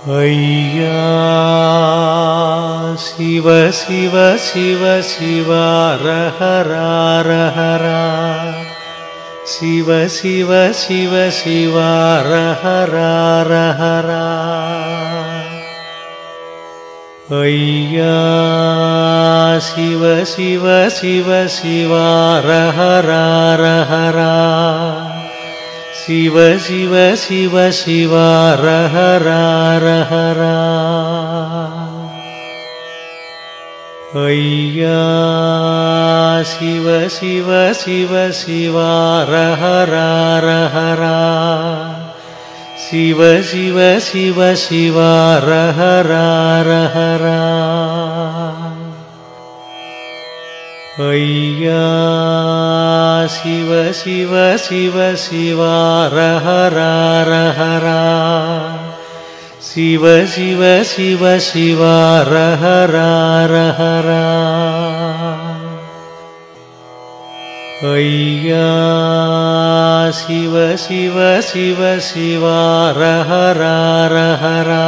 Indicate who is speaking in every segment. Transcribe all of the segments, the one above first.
Speaker 1: ஐயா சிவ சிவ சிவ சிவ ரஹரா ரஹரா சிவ சிவ சிவ சிவ ரஹரா ரஹரா ஐயா சிவ சிவ சிவ சிவ ரஹரா ரஹரா சிவ சிவ சிவ சிவ ரஹரா ரஹரா ஐயா சிவ சிவ சிவ சிவ ரஹரா ரஹரா சிவ சிவ சிவ சிவ ரஹரா ரஹரா ஐயா சிவ சிவ சிவ சிவ ரஹரா ரஹரா சிவ சிவ சிவ சிவ ரஹரா ரஹரா ஐயா சிவ சிவ சிவ சிவ ரஹரா ரஹரா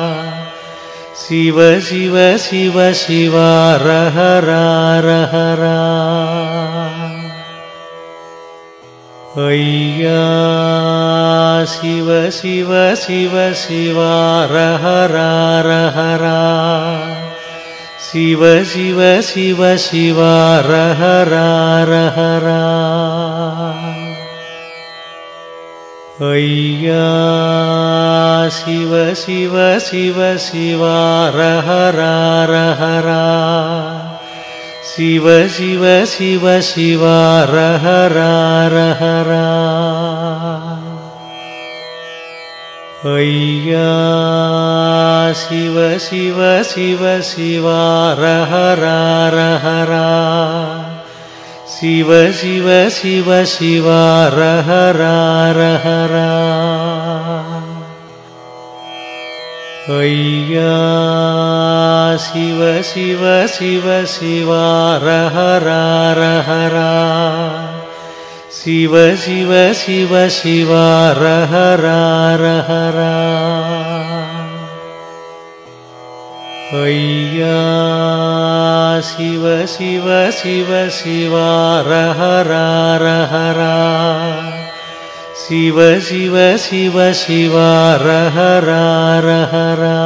Speaker 1: சிவ சிவ சிவ சிவ ரஹரா ரஹரா ஐயா சிவ சிவ சிவ சிவ ரஹரா ரஹரா சிவ சிவ சிவ சிவ ரஹரா ரஹரா ஐயா சிவ சிவ சிவ சிவ ரஹரா ரஹரா சிவ சிவ சிவ சிவ ரஹரா ரஹரா ஐயா சிவ சிவ சிவ சிவ ரஹரா ரஹரா சிவ சிவ சிவ சிவ ரஹரா ரஹரா ஐயா சிவ சிவ சிவ சிவ ரஹரா ரஹரா சிவ சிவ சிவ சிவ ரஹரா ரஹரா ஐயா சிவ சிவ சிவ சிவ ரஹரா ரஹரா சிவ சிவ சிவ சிவ ரஹரா ரஹரா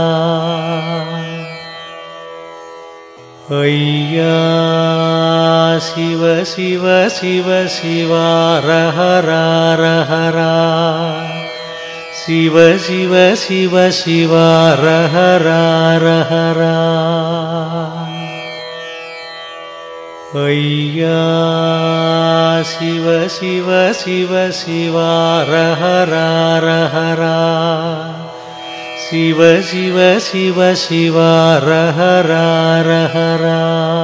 Speaker 1: ஐயா சிவ சிவ சிவ சிவ ரஹரா ரஹரா சிவ சிவ சிவ சிவ ரஹரா ரஹரா ஐயா சிவ சிவ சிவ சிவ ரஹரா ரஹரா சிவ சிவ சிவ சிவ ரஹரா ரஹரா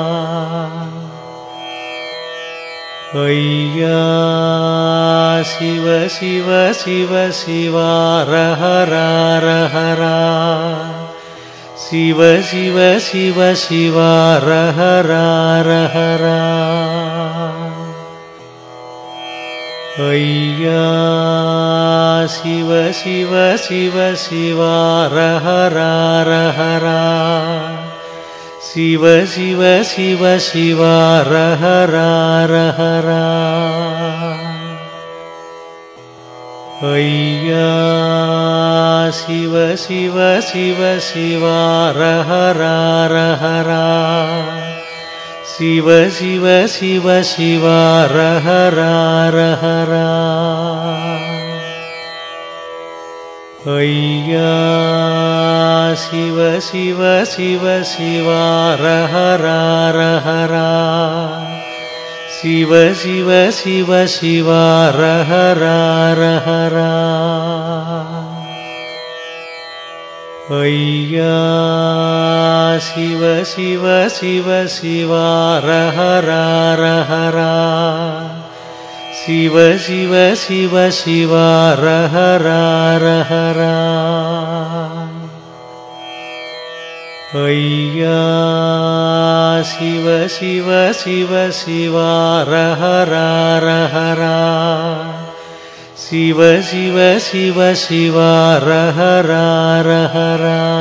Speaker 1: ஐயா சிவ சிவ சிவ சிவ ரஹரா ரஹரா சிவ சிவ சிவ சிவ ரஹரா ரஹரா ஐயா சிவ சிவ சிவ சிவ ரஹரா ரஹரா சிவ சிவ சிவ சிவ ரஹரா ரஹரா ஐயா சிவ சிவ சிவ சிவ ரஹரா ரஹரா சிவ சிவ சிவ சிவ ரஹரா ரஹரா ஐயா சிவ சிவ சிவ சிவ ரஹரா ரஹரா சிவ சிவ சிவ சிவ ரஹரா ரஹரா ஐயா சிவ சிவ சிவ சிவ ரஹரா ரஹரா சிவ சிவ சிவ சிவ ரஹரா ரஹரா ஐயா சிவ சிவ சிவ சிவ ரஹரா ரஹரா சிவ சிவ சிவ சிவ ஹர ஹர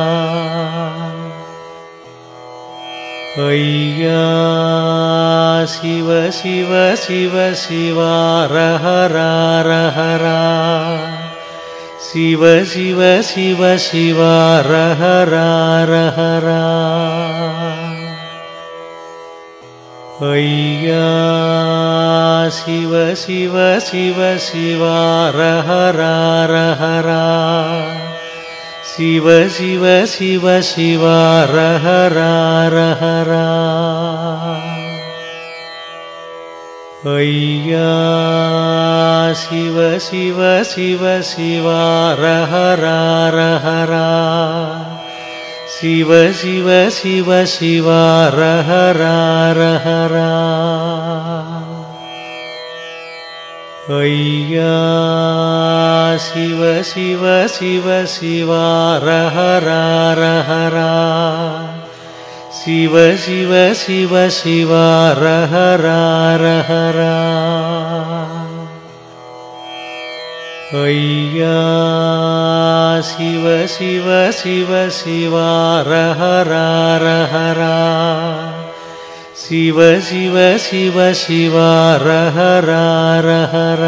Speaker 1: ஐயா சிவ சிவ சிவ சிவ ஹர ஹர சிவ சிவ சிவ சிவ ஹர ஹர ஐயா சிவ சிவ சிவ சிவ ஹர ஹர சிவ சிவ சிவ சிவ ஹர ஹர ஐயா சிவ சிவ சிவ சிவ ஹர ஹர சிவ சிவ சிவ சிவ ஹர ஹர ஐயா சிவ சிவ சிவ சிவ ஹர ஹர சிவ சிவ சிவ சிவ ஹர ஹர ஐயா சிவ சிவ சிவ சிவ ஹர ஹர சிவ சிவ சிவ சிவ ஹர ஹர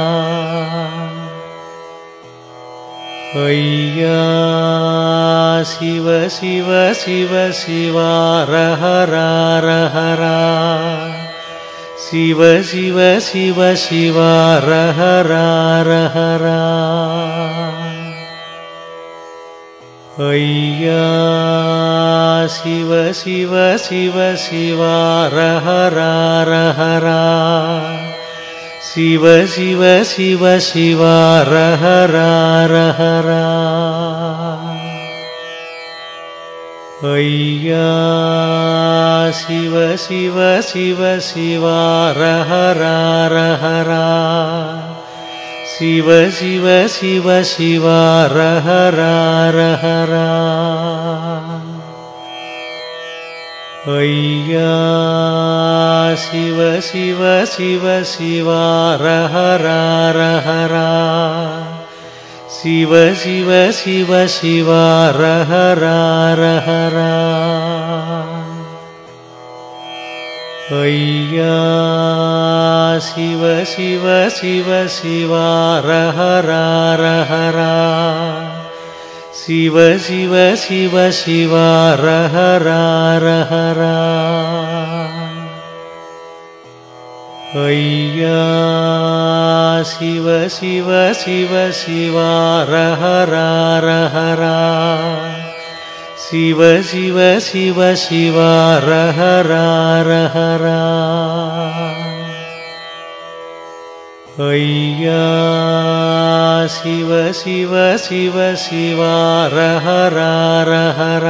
Speaker 1: ஐயா சிவ சிவ சிவ சிவ ஹர ஹர சிவ சிவ சிவ சிவ ஹர ஹர ஐயா சிவ சிவ சிவ சிவ ஹர ஹர சிவ சிவ சிவ சிவ ஹர ஹர ஐயா சிவ சிவ சிவ சிவ ஹர ஹர சிவ சிவ சிவ சிவ ஹர ஹர ஐயா சிவ சிவ சிவ சிவ ஹர ஹர சிவ சிவ சிவ சிவ ஹர ஹர ஐயா சிவ சிவ சிவ சிவ ஹர ஹர சிவ சிவ சிவ சிவ ஹர ஹர ஐயா சிவ சிவ சிவ சிவ ஹர ஹர சிவ சிவ சிவ சிவ ஹர ஹர ஐயா சிவ சிவ சிவ சிவ ஹர ஹர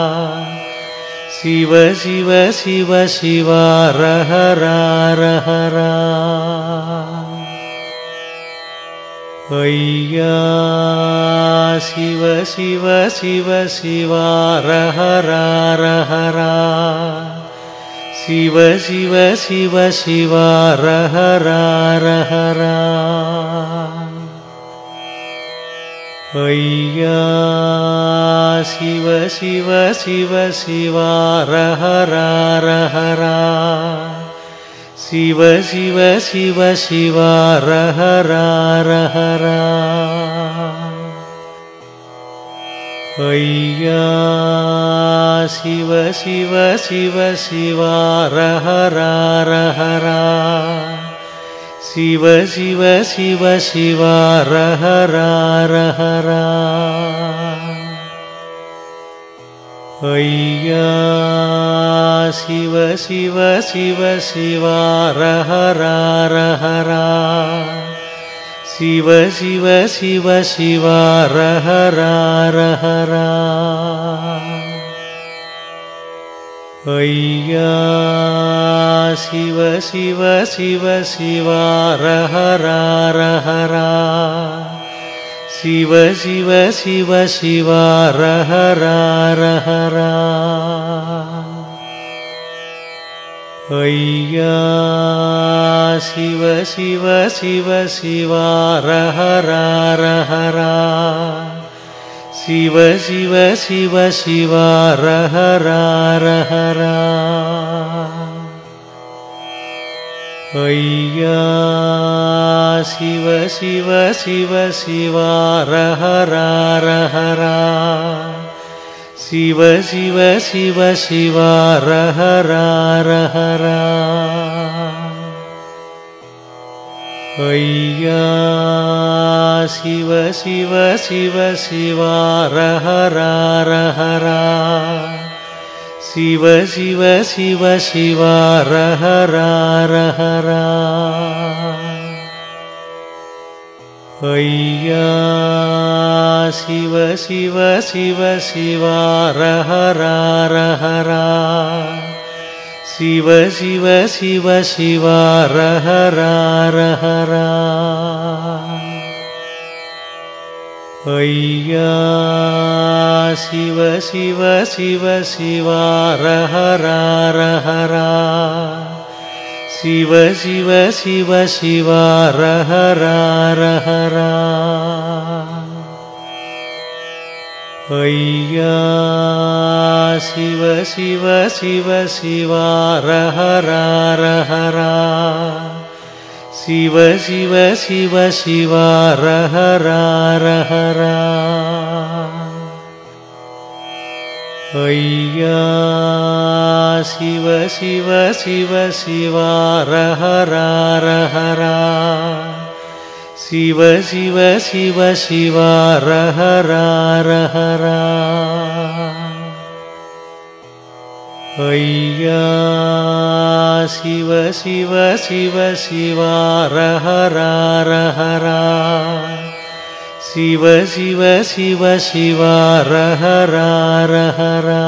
Speaker 1: சிவ சிவ சிவ சிவ ஹர ஹர ஐயா சிவ சிவ சிவ சிவ ஹர ஹர சிவ சிவ சிவ சிவ ஹர ஹர ஐயா சிவ சிவ சிவ சிவ ஹர ஹர சிவ சிவ சிவ சிவ ஹர ஹர ஐயா சிவ சிவ சிவ சிவ ஹர ஹர சிவ சிவ சிவ சிவ ஹர ஹர ஐயா சிவ சிவ சிவ சிவ ஹர ஹர சிவ சிவ சிவ சிவ ஹர ஹர ஐயா சிவ சிவ சிவ சிவ ஹர ஹர சிவ சிவ சிவ சிவ ஹர ஹர ஐயா சிவ சிவ சிவ சிவார ஹர ஹரா சிவ சிவ சிவ சிவார ஹர ஹரா ஐயா சிவ சிவ சிவ சிவார ஹர ஹரா சிவ சிவ சிவ சிவார ஹர ஹரா ஐயா சிவ சிவ சிவ சிவார ஹர ஹரா சிவ சிவ சிவ சிவார ஹர ஹரா ஐயா சிவ சிவ சிவ சிவார ஹர ஹரா சிவ சிவ சிவ சிவார ஹர ஹரா ஐயா சிவ சிவ சிவ சிவார ஹர ஹரா சிவ சிவ சிவ சிவார ஹர ஹரா ஐயா சிவ சிவ சிவ சிவார ஹர ஹரா சிவ சிவ சிவ சிவார ஹர ஹரா ஐயா சிவ சிவ சிவ சிவார ஹர ஹரா சிவ சிவ சிவ சிவார ஹர ஹரா ஐயா சிவ சிவ சிவ சிவார ஹர ஹரா சிவ சிவ சிவ சிவார ஹர ஹரா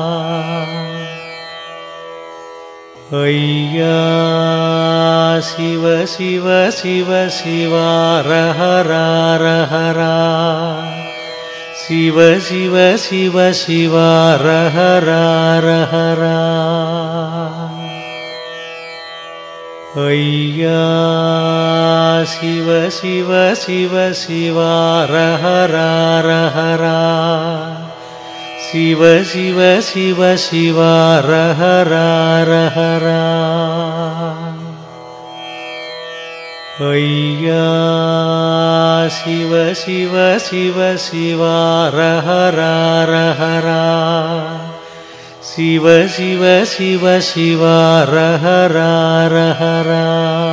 Speaker 1: ஐயா சிவ சிவ சிவ சிவார ஹர ஹரா சிவ சிவ சிவ சிவார ஹர ஹரா ஐயா சிவ சிவ சிவ சிவார ஹர ஹரா சிவ சிவ சிவ சிவார ஹர ஹரா ஐயா சிவ சிவ சிவ சிவார ஹர ஹரா சிவ சிவ சிவ சிவார ஹர ஹரா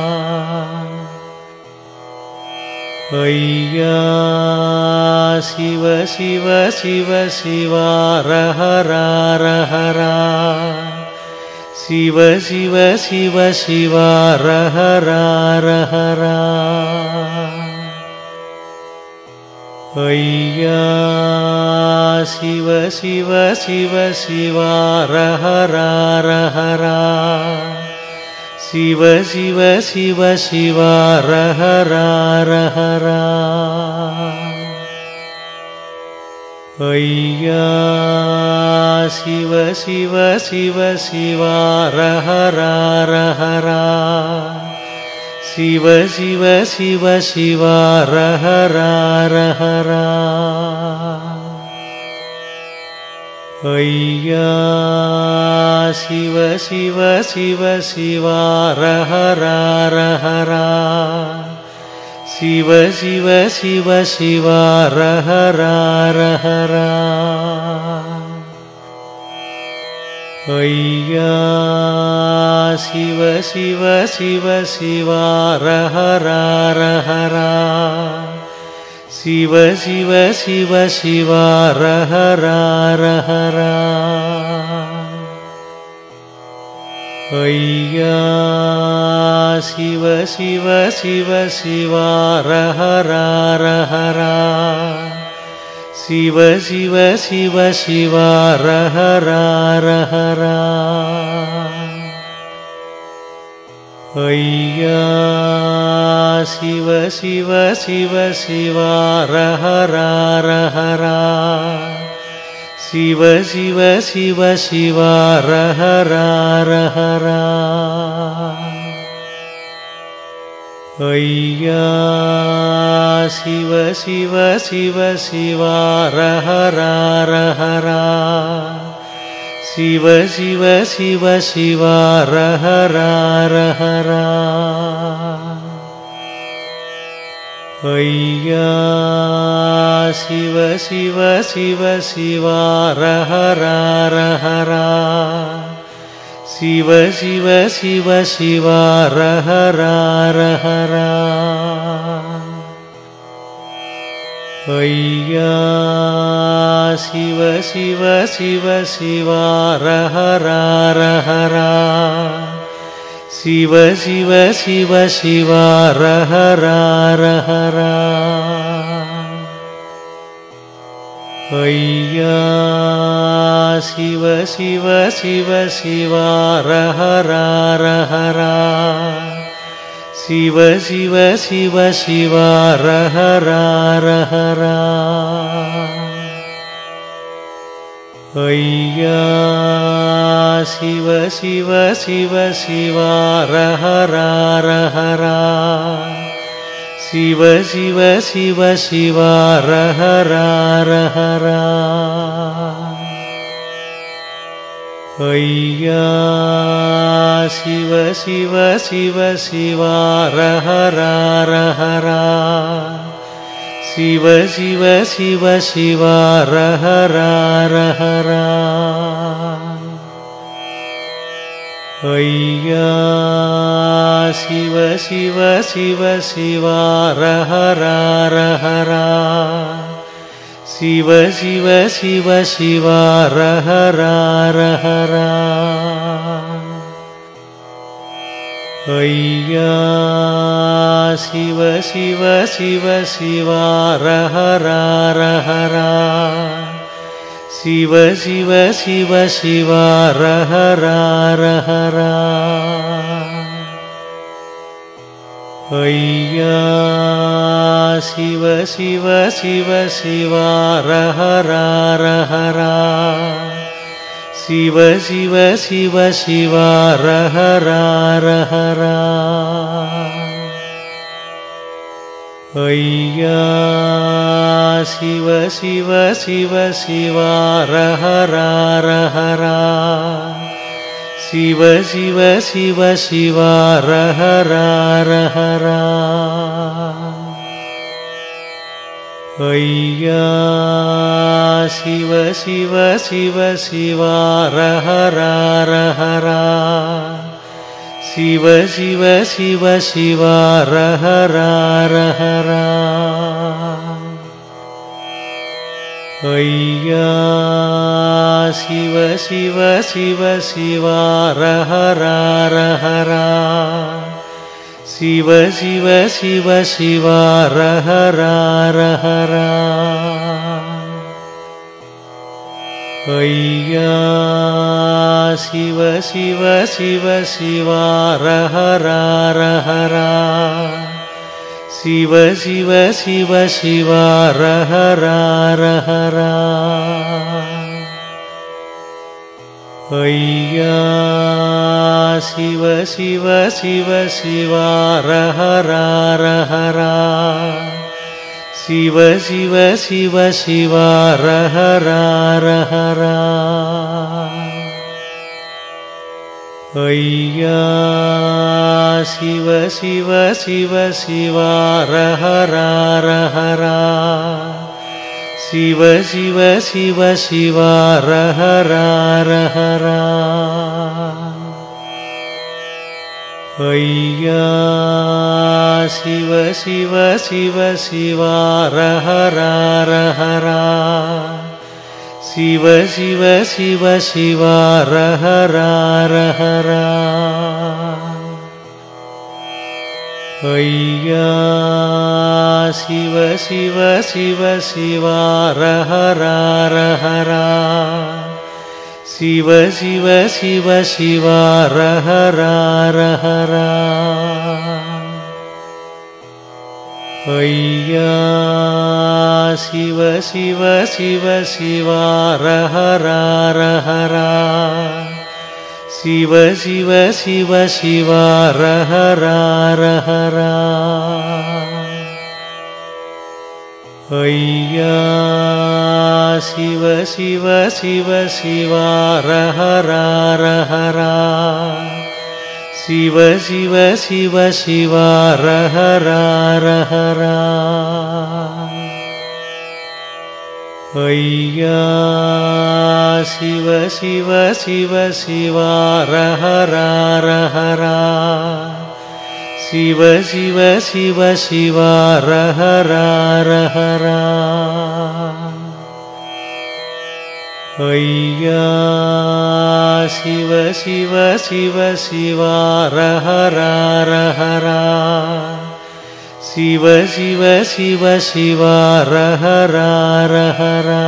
Speaker 1: ஐயா சிவ சிவ சிவ சிவார ஹர ஹரா சிவ சிவ சிவ சிவார ஹர ஹரா ஐயா சிவ சிவ சிவ சிவார ஹர ஹரா சிவ சிவ சிவ சிவார ஹர ஹரா ஐயா சிவ சிவ சிவ சிவார ஹர ஹரா சிவ சிவ சிவ சிவார ஹர ஹரா ஐயா சிவ சிவ சிவ சிவார ஹர ஹரா சிவ சிவ சிவ சிவார ஹர ஹரா ஐயா சிவ சிவ சிவ சிவார ஹர ஹரா சிவ சிவ சிவ சிவார ஹர ஹரா ஐயா சிவ சிவ சிவ சிவார ஹர ஹரா சிவ சிவ சிவ சிவார ஹர ஹரா ஐயா சிவ சிவ சிவ சிவார ஹர ஹரா சிவ சிவ சிவ சிவார ஹர ஹரா ஐயா சிவ சிவ சிவ சிவா ரஹரா ரஹரா சிவ சிவ சிவ சிவா ரஹரா ரஹரா ஐயா சிவ சிவ சிவ சிவா ரஹரா ரஹரா சிவ சிவ சிவ சிவா ரஹரா ரஹரா ஐயா சிவ சிவ சிவ சிவா ரஹரா ரஹரா சிவ சிவ சிவ சிவா ரஹரா ரஹரா ஐயா சிவ சிவ சிவ சிவா ரஹரா ரஹரா சிவ சிவ சிவ சிவா ரஹரா ரஹரா ஐயா சிவ சிவ சிவ சிவா ரஹரா ரஹரா சிவ சிவ சிவ சிவா ரஹரா ரஹரா ஐயா சிவ சிவ சிவ சிவா ரஹரா ரஹரா சிவ சிவ சிவ சிவா ரஹரா ரஹரா ஐயா சிவ சிவ சிவ சிவா ரஹரா ரஹரா சிவ சிவ சிவ சிவா ரஹரா ரஹரா ஐயா சிவ சிவ சிவ சிவா ரஹரா ரஹரா சிவ சிவ சிவ சிவா ரஹரா ரஹரா ஐயா சிவ சிவ சிவ சிவா ரஹரா ரஹரா சிவ சிவ சிவ சிவா ரஹரா ரஹரா ஐயா சிவ சிவ சிவ சிவா ரஹரா ரஹரா சிவ சிவ சிவ சிவா ரஹரா ரஹரா ஐயா சிவ சிவ சிவ சிவா ரஹரா ரஹரா சிவ சிவ சிவ சிவா ரஹரா ரஹரா ஐயா சிவ சிவ சிவ சிவா ரஹரா ரஹரா சிவ சிவ சிவ சிவா ரஹரா ரஹரா ஐயா சிவ சிவ சிவ சிவா ரஹரா ரஹரா சிவ சிவ சிவ சிவா ரஹரா ரஹரா ஐயா சிவ சிவ சிவ சிவா ரஹரா ரஹரா சிவ சிவ சிவ சிவா ரஹரா ரஹரா ஐயா சிவ சிவ சிவ சிவா ரஹரா ரஹரா சிவ சிவ சிவ சிவா ரஹரா ரஹரா ஐயா சிவ சிவ சிவ சிவா ரஹரா ரஹரா சிவ சிவ சிவ சிவா ரஹரா ரஹரா ஐயா சிவ சிவ சிவ சிவா ரஹரா ரஹரா சிவ சிவ சிவ சிவா ரஹரா ரஹரா ஐயா சிவ சிவ சிவ சிவா ரஹரா ரஹரா சிவ சிவ சிவ சிவ ஹர ஹர ஹர ஹரா. ஐயா சிவ சிவ சிவ சிவ ஹர ஹர ஹர ஹரா. சிவ சிவ சிவ சிவ ஹர ஹர ஹர ஹரா. ஐயா சிவ சிவ சிவ சிவ ஹர ஹர ஹர ஹரா. சிவ சிவ சிவ சிவ ஹர ஹர ஹர ஹரா. ஐயா சிவ சிவ சிவ சிவ ஹர ஹர ஹர ஹரா. சிவ சிவ சிவ சிவ ஹர ஹர ஹர ஹரா.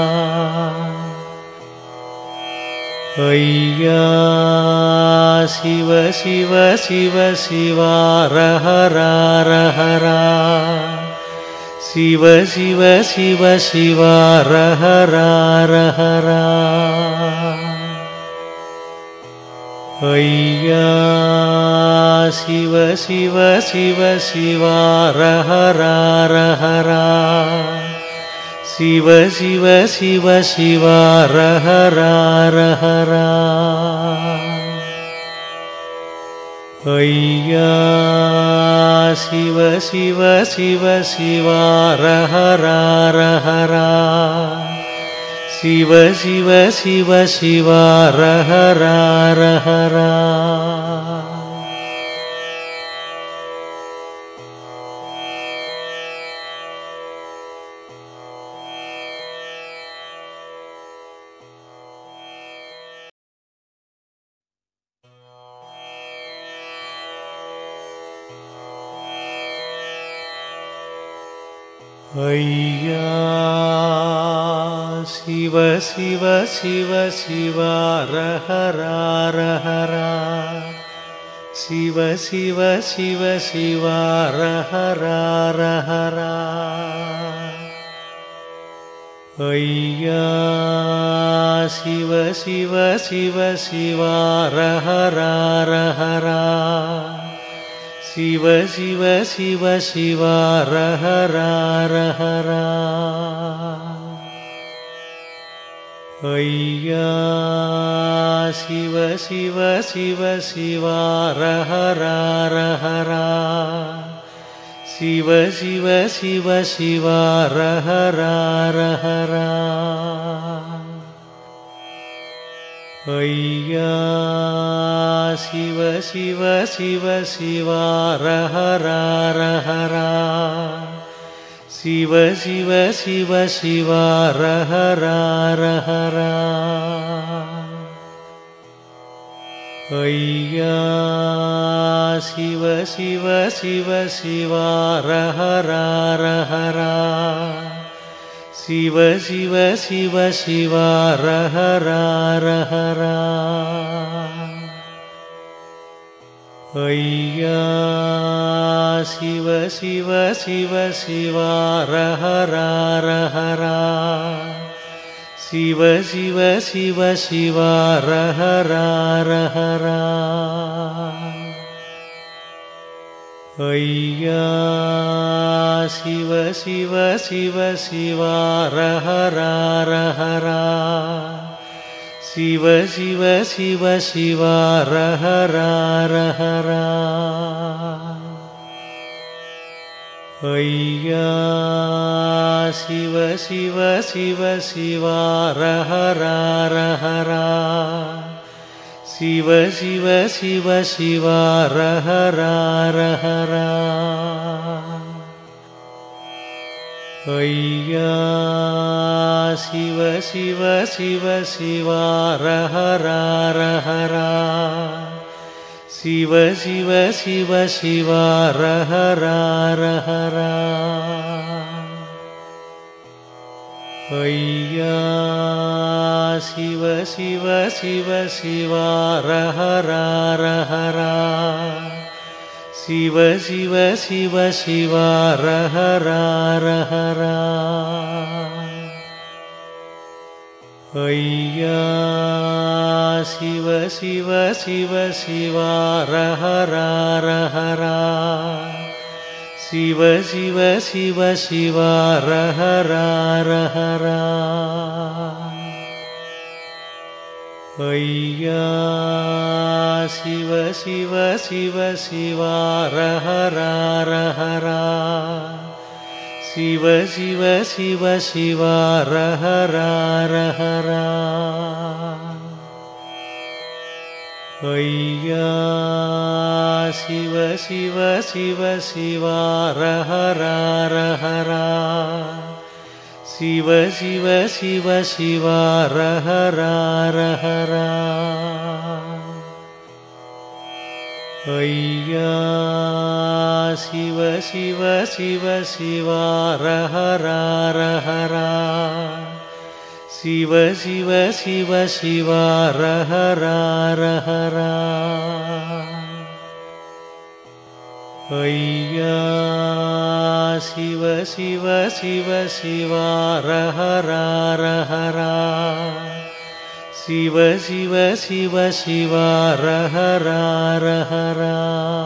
Speaker 1: ஐயா சிவ சிவ சிவ சிவ ஹர ஹர ஹர ஹரா. சிவ சிவ சிவ சிவ ஹர ஹர ஹர ஹரா. ஐயா சிவ சிவ சிவ சிவ ஹர ஹர ஹர ஹரா. சிவ சிவ சிவ சிவ ஹர ஹர ஹர ஹரா. ஐயா சிவ சிவ சிவ சிவ ஹர ஹர ஹர ஹரா. சிவ சிவ சிவ சிவ ஹர ஹர ஹர ஹரா. ஐயா சிவ சிவ சிவ சிவ ஹர ஹர ஹர ஹரா. சிவ சிவ சிவ சிவ ஹர ஹர ஹர ஹரா. ஐயா சிவ சிவ சிவ சிவ ஹர ஹர ஹர ஹரா. சிவ சிவ சிவ சிவ ஹர ஹர ஹர ஹரா. ஐயா சிவ சிவ சிவ சிவ ஹர ஹர ஹர ஹரா. சிவ சிவ சிவ சிவ ஹர ஹர ஹர ஹரா. ஐயா சிவ சிவ சிவ சிவ ஹர ஹர ஹர ஹரா. சிவ சிவ சிவ சிவ ஹர ஹர ஹர ஹரா. ஐயா சிவ சிவ சிவ சிவ ஹர ஹர ஹர ஹரா. சிவ சிவ சிவ சிவ ஹர ஹர ஹர ஹரா. ஐயா சிவ சிவ சிவ சிவ ஹர ஹர ஹர ஹரா. சிவ சிவ சிவ சிவ ஹர ஹர ஹர ஹரா. ஐயா சிவ சிவ சிவ சிவ ஹர ஹர ஹர ஹரா. சிவ சிவ சிவ சிவ ஹர ஹர ஹர ஹரா. ஐயா சிவ சிவ சிவ சிவ ஹர ஹர ஹர ஹரா. சிவ சிவ சிவ சிவ ஹர ஹர ஹர ஹரா. ஐயா சிவ சிவ சிவ சிவ ஹர ஹர ஹர ஹரா. சிவ சிவ சிவ சிவ ஹர ஹர ஹர ஹரா. ஐயா சிவ சிவ சிவ சிவ ஹர ஹர ஹர ஹரா. சிவ சிவ சிவ சிவ ஹர ஹர ஹர ஹரா. ஐயா சிவ சிவ சிவ சிவா ஹர ஹரா சிவ சிவ சிவ சிவா ஹர ஹரா ஐயா சிவ சிவ சிவ சிவா ஹர ஹரா சிவ சிவ சிவ சிவா ஹர ஹரா ஐயா சிவ சிவ சிவ சிவா ஹர ஹரா சிவ சிவ சிவ சிவா ஹர ஹரா ஐயா சிவ சிவ சிவ சிவா ஹர ஹரா சிவ சிவ சிவ சிவா ஹர ஹரா ஐயா சிவ சிவ சிவ சிவா ஹர ஹரா சிவ சிவ சிவ சிவா ஹர ஹரா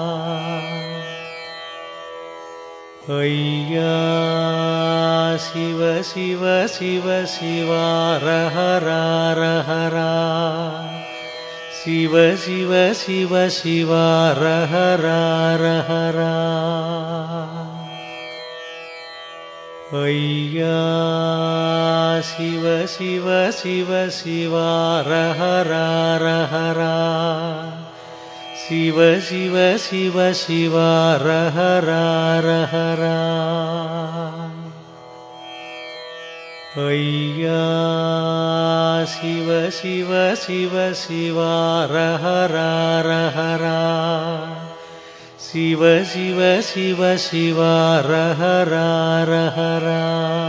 Speaker 1: ஐயா சிவ சிவ சிவ சிவா ஹர ஹரா சிவ சிவ சிவ சிவா ஹர ஹரா ஐயா சிவ சிவ சிவ சிவா ஹர ஹரா சிவ சிவ சிவ சிவா ஹர ஹரா ஐயா சிவ சிவ சிவ சிவா ஹர ஹரா சிவ சிவ சிவ சிவா ஹர ஹரா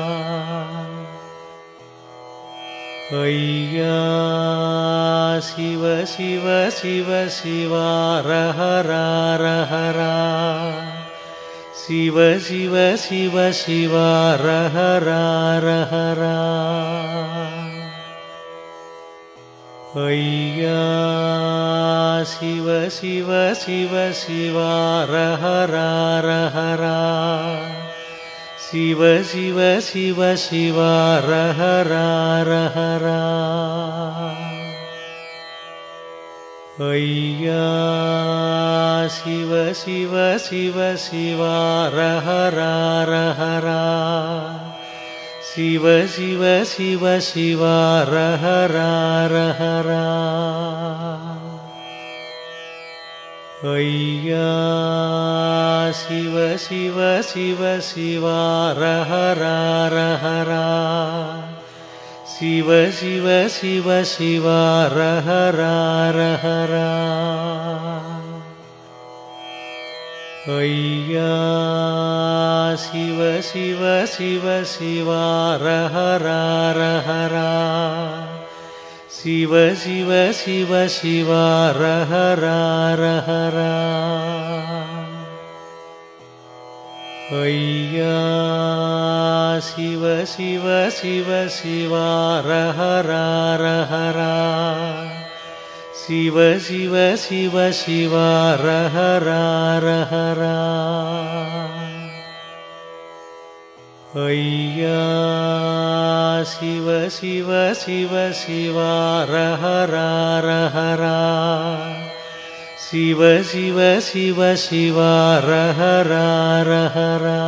Speaker 1: ஐயா சிவ சிவ சிவ சிவா ஹர ஹரா சிவ சிவ சிவ சிவா ஹர ஹரா ஐயா சிவ சிவ சிவ சிவா ஹர ஹரா சிவ சிவ சிவ சிவா ஹர ஹரா ஐயா சிவ சிவ சிவ சிவா ஹர ஹரா சிவ சிவ சிவ சிவா ஹர ஹரா ஐயா சிவ சிவ சிவ சிவா ஹர ஹரா சிவ சிவ சிவ சிவா ஹர ஹரா ஐயா சிவ சிவ சிவ சிவா ஹர ஹரா சிவ சிவ சிவ சிவா ஹர ஹரா ஐயா சிவ சிவ சிவ சிவா ஹர ஹரா சிவ சிவ சிவ சிவா ஹர ஹரா ஐயா சிவ சிவ சிவ சிவா ஹர ஹரா சிவ சிவ சிவ சிவா ஹர ஹரா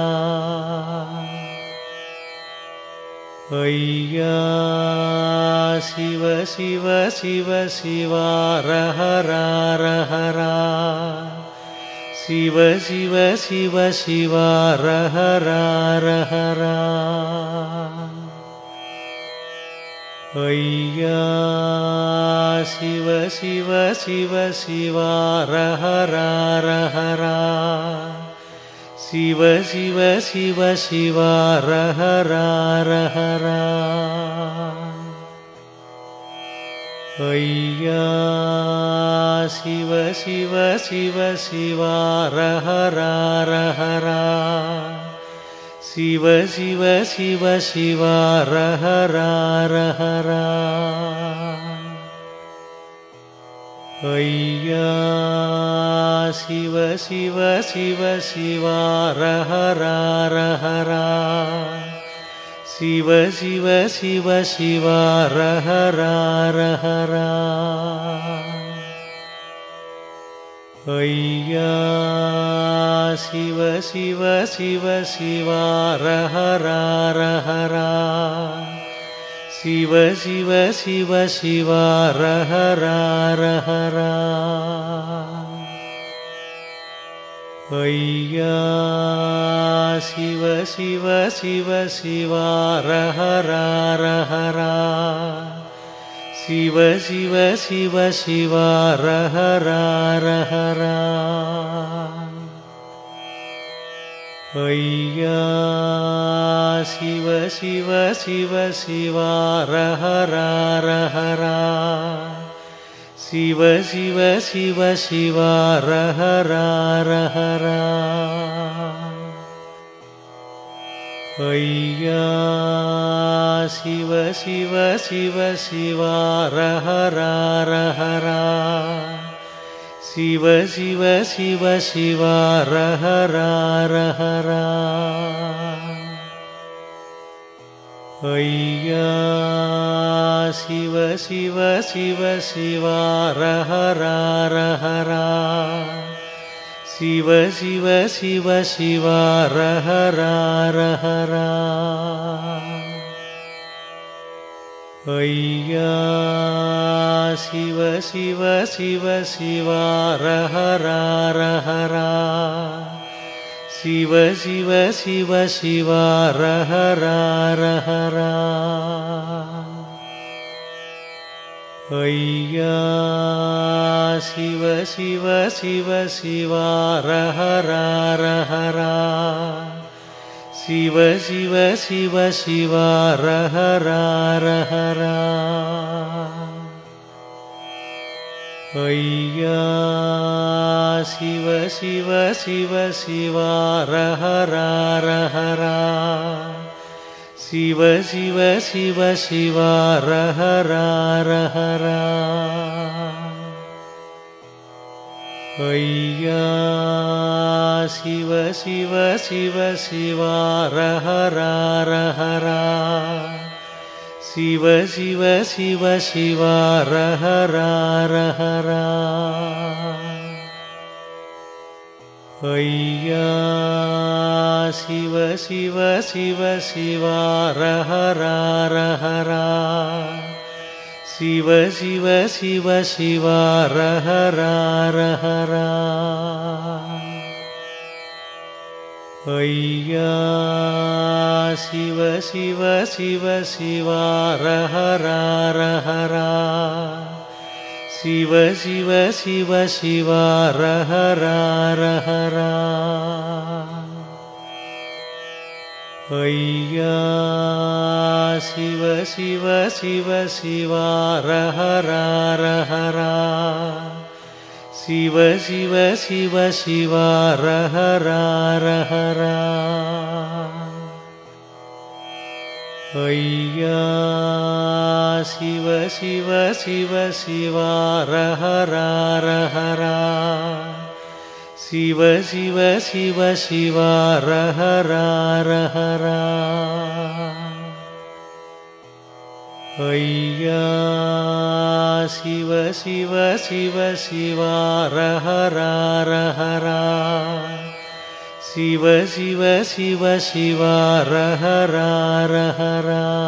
Speaker 1: ஐயா சிவ சிவ சிவ சிவா ஹர ஹரா சிவ சிவ சிவ சிவா ஹர ஹரா ஐயா சிவ சிவ சிவ சிவா ஹர ஹரா சிவ சிவ சிவ சிவா ஹர ஹரா ஐயா சிவ சிவ சிவ சிவா ஹர ஹரா சிவ சிவ சிவ சிவ ஹர ஹர ஐயா சிவ சிவ சிவ சிவ ஹர ஹர சிவ சிவ சிவ சிவ ஹர ஹர ஐயா சிவ சிவ சிவ சிவ ஹர ஹர சிவ சிவ சிவ சிவ ஹர ஹர ஐயா சிவ சிவ சிவ சிவ ஹர ஹர சிவ சிவ சிவ சிவ ஹர ஹர ஐயா சிவ சிவ சிவ சிவ ஹர ஹர சிவ சிவ சிவ சிவ ஹர ஹர ஐயா சிவ சிவ சிவ சிவ ஹர ஹர சிவ சிவ சிவ சிவ ஹர ஹர ஐயா சிவ சிவ சிவ சிவ ஹர ஹர சிவ சிவ சிவ சிவ ஹர ஹர ஐயா சிவ சிவ சிவ சிவ ஹர ஹர சிவ சிவ சிவ சிவ ஹர ஹர ஐயா சிவ சிவ சிவ சிவ ஹர ஹர சிவ சிவ சிவ சிவ ஹர ஹர ஐயா சிவ சிவ சிவ சிவ ஹர ஹர சிவ சிவ சிவ சிவ ஹர ஹர ஐயா சிவ சிவ சிவ சிவ ஹர ஹர சிவ சிவ சிவ சிவ ஹர ஹர ஐயா சிவ சிவ சிவ சிவ ஹர ஹர சிவ சிவ சிவ சிவ ஹர ஹர ஐயா சிவ சிவ சிவ சிவ ஹர ஹர சிவ சிவ சிவ சிவ ஹர ஹர ஐயா சிவ சிவ சிவ சிவ ஹர ஹர சிவ சிவ சிவ சிவ ஹர ஹர ஐயா சிவ சிவ சிவ சிவ ஹர ஹர சிவ சிவ சிவ சிவ ஹர ஹர ஐயா சிவ சிவ சிவ சிவ ஹர ஹர சிவ சிவ சிவ சிவ ஹர ஹர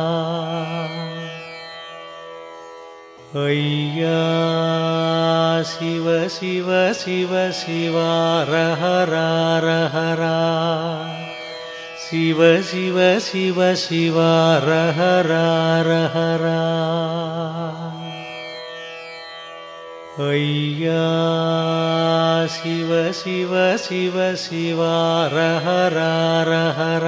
Speaker 1: ஐயா சிவ சிவ சிவ சிவ ஹர ஹர சிவ சிவ சிவ சிவ ஹர ஹர ஐயா சிவ சிவ சிவ சிவ ஹர ஹர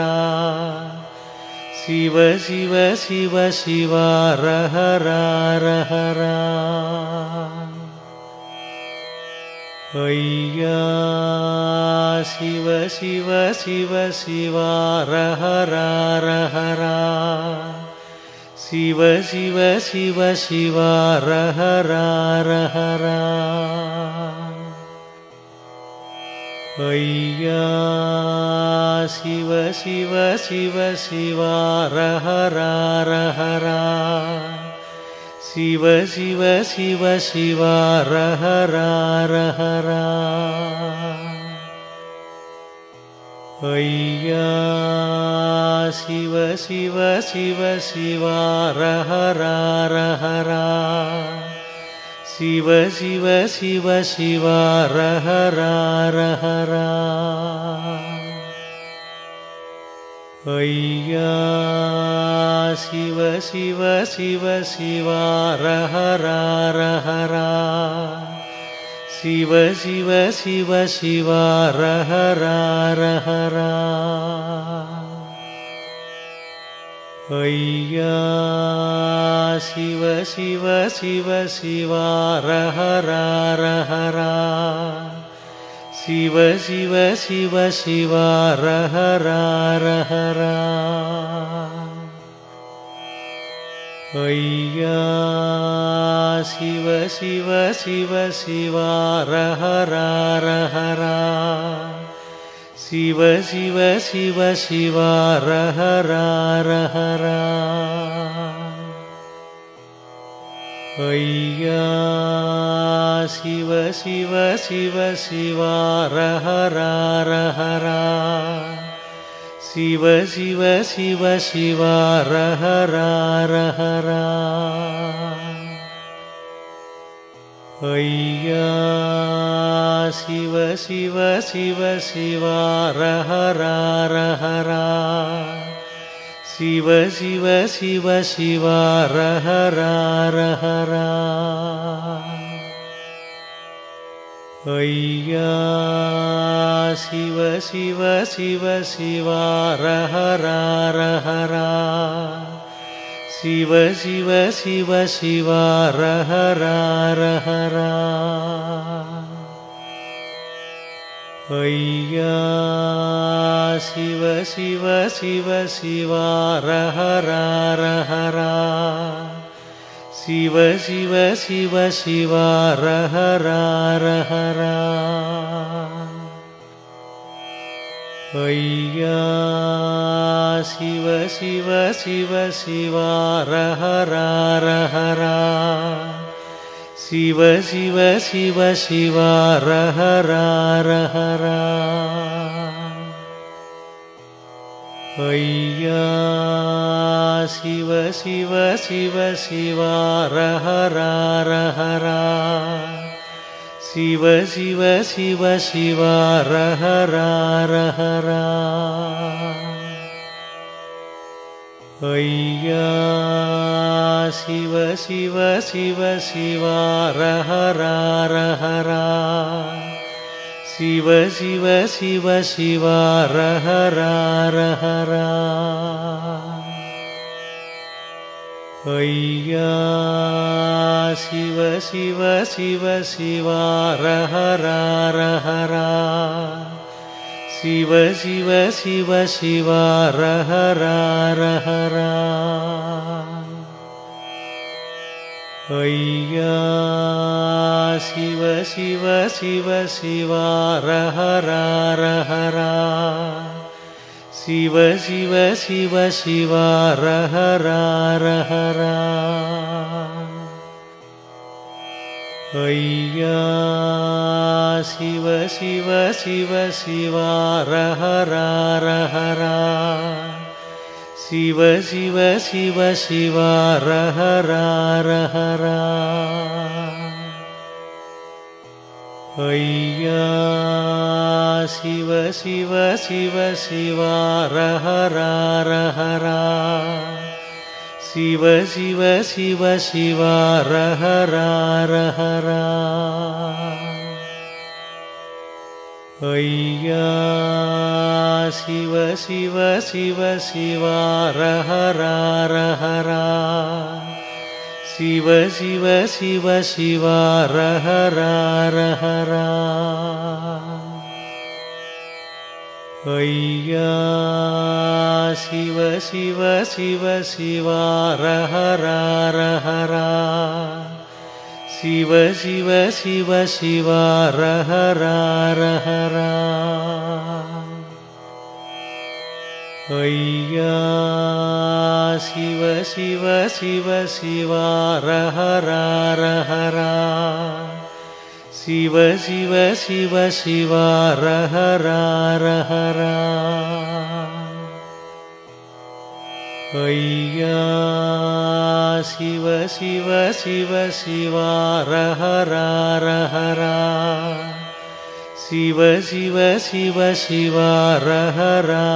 Speaker 1: சிவ சிவ சிவ சிவ ஹர ஹர ஐயா சிவ சிவ சிவ சிவா ரஹரா சிவ சிவ சிவ சிவா ரஹரா ஐயா சிவ சிவ சிவ சிவா ரஹரா சிவ சிவ சிவ சிவா ரஹரா ஐயா சிவ சிவ சிவ சிவா ரஹரா சிவ சிவ சிவ சிவா ரஹரா ஐயா சிவ சிவ சிவ சிவா ரஹரா சிவ சிவ சிவ சிவா ரஹரா ஐயா சிவ சிவ சிவ சிவா ரஹரா சிவ சிவ சிவ சிவா ரஹரா ஐயா சிவ சிவ சிவ சிவா ரஹரா சிவ சிவ சிவ சிவா ரஹரா ஐயா சிவ சிவ சிவ சிவா ரஹரா சிவ சிவ சிவ சிவா ரஹரா ஐயா சிவ சிவ சிவ சிவா ரஹரா சிவ சிவ சிவ சிவா ரஹரா ஐயா சிவ சிவ சிவ சிவா ரஹரா சிவ சிவ சிவ சிவா ரஹரா ஐயா சிவ சிவ சிவ சிவா ரஹரா சிவ சிவ சிவ சிவா ரஹரா ஐயா சிவ சிவ சிவ சிவா ரஹரா சிவ சிவ சிவ சிவா ரஹரா ஐயா சிவ சிவ சிவ சிவா ரஹரா சிவ சிவ சிவ சிவா ரஹரா ஐயா சிவ சிவ சிவ சிவா ரஹரா சிவ சிவ சிவ சிவா ரஹரா ஐயா சிவ சிவ சிவ சிவா ரஹரா சிவ சிவ சிவ சிவா ரஹரா ஐயா சிவ சிவ சிவ சிவா ரஹரா சிவ சிவ சிவ சிவா ரஹரா ஐயா சிவ சிவ சிவ சிவா ரஹரா சிவ சிவ சிவ சிவா ரஹரா ஐயா சிவ சிவ சிவ சிவா ரஹரா சிவ சிவ சிவ சிவா ரஹரா ஐயா சிவ சிவ சிவ சிவா ரஹரா சிவ சிவ சிவ சிவா ரஹரா ஐயா சிவ சிவ சிவ சிவா ரஹரா சிவ சிவ சிவ சிவா ரஹரா ஐயா சிவ சிவ சிவ சிவா ரஹரா சிவ சிவ சிவ சிவா ரஹரா ஐயா சிவ சிவ சிவ சிவா ரஹரா சிவ சிவ சிவ சிவா ரஹரா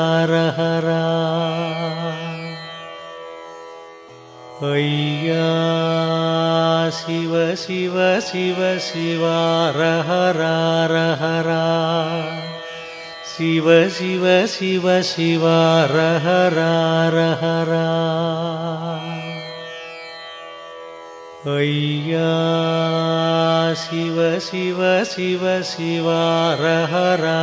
Speaker 1: ஐயா சிவ சிவ சிவ சிவா ரஹரா சிவ சிவ சிவ சிவா ரஹரா ஐயா சிவ சிவ சிவ சிவா ரஹரா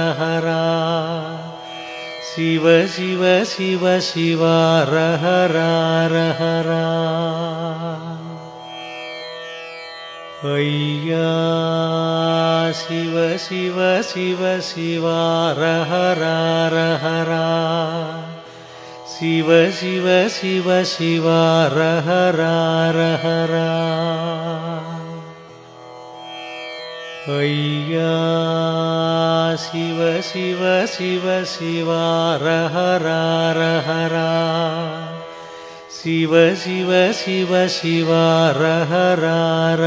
Speaker 1: சிவ சிவ சிவ சிவா ரஹரா ஐயா சிவ சிவ சிவ சிவா ரஹரா சிவ சிவ சிவ சிவா ரஹரா ஐயா சிவ சிவ சிவ சிவா ரஹரா சிவ சிவ சிவ சிவா ரஹரா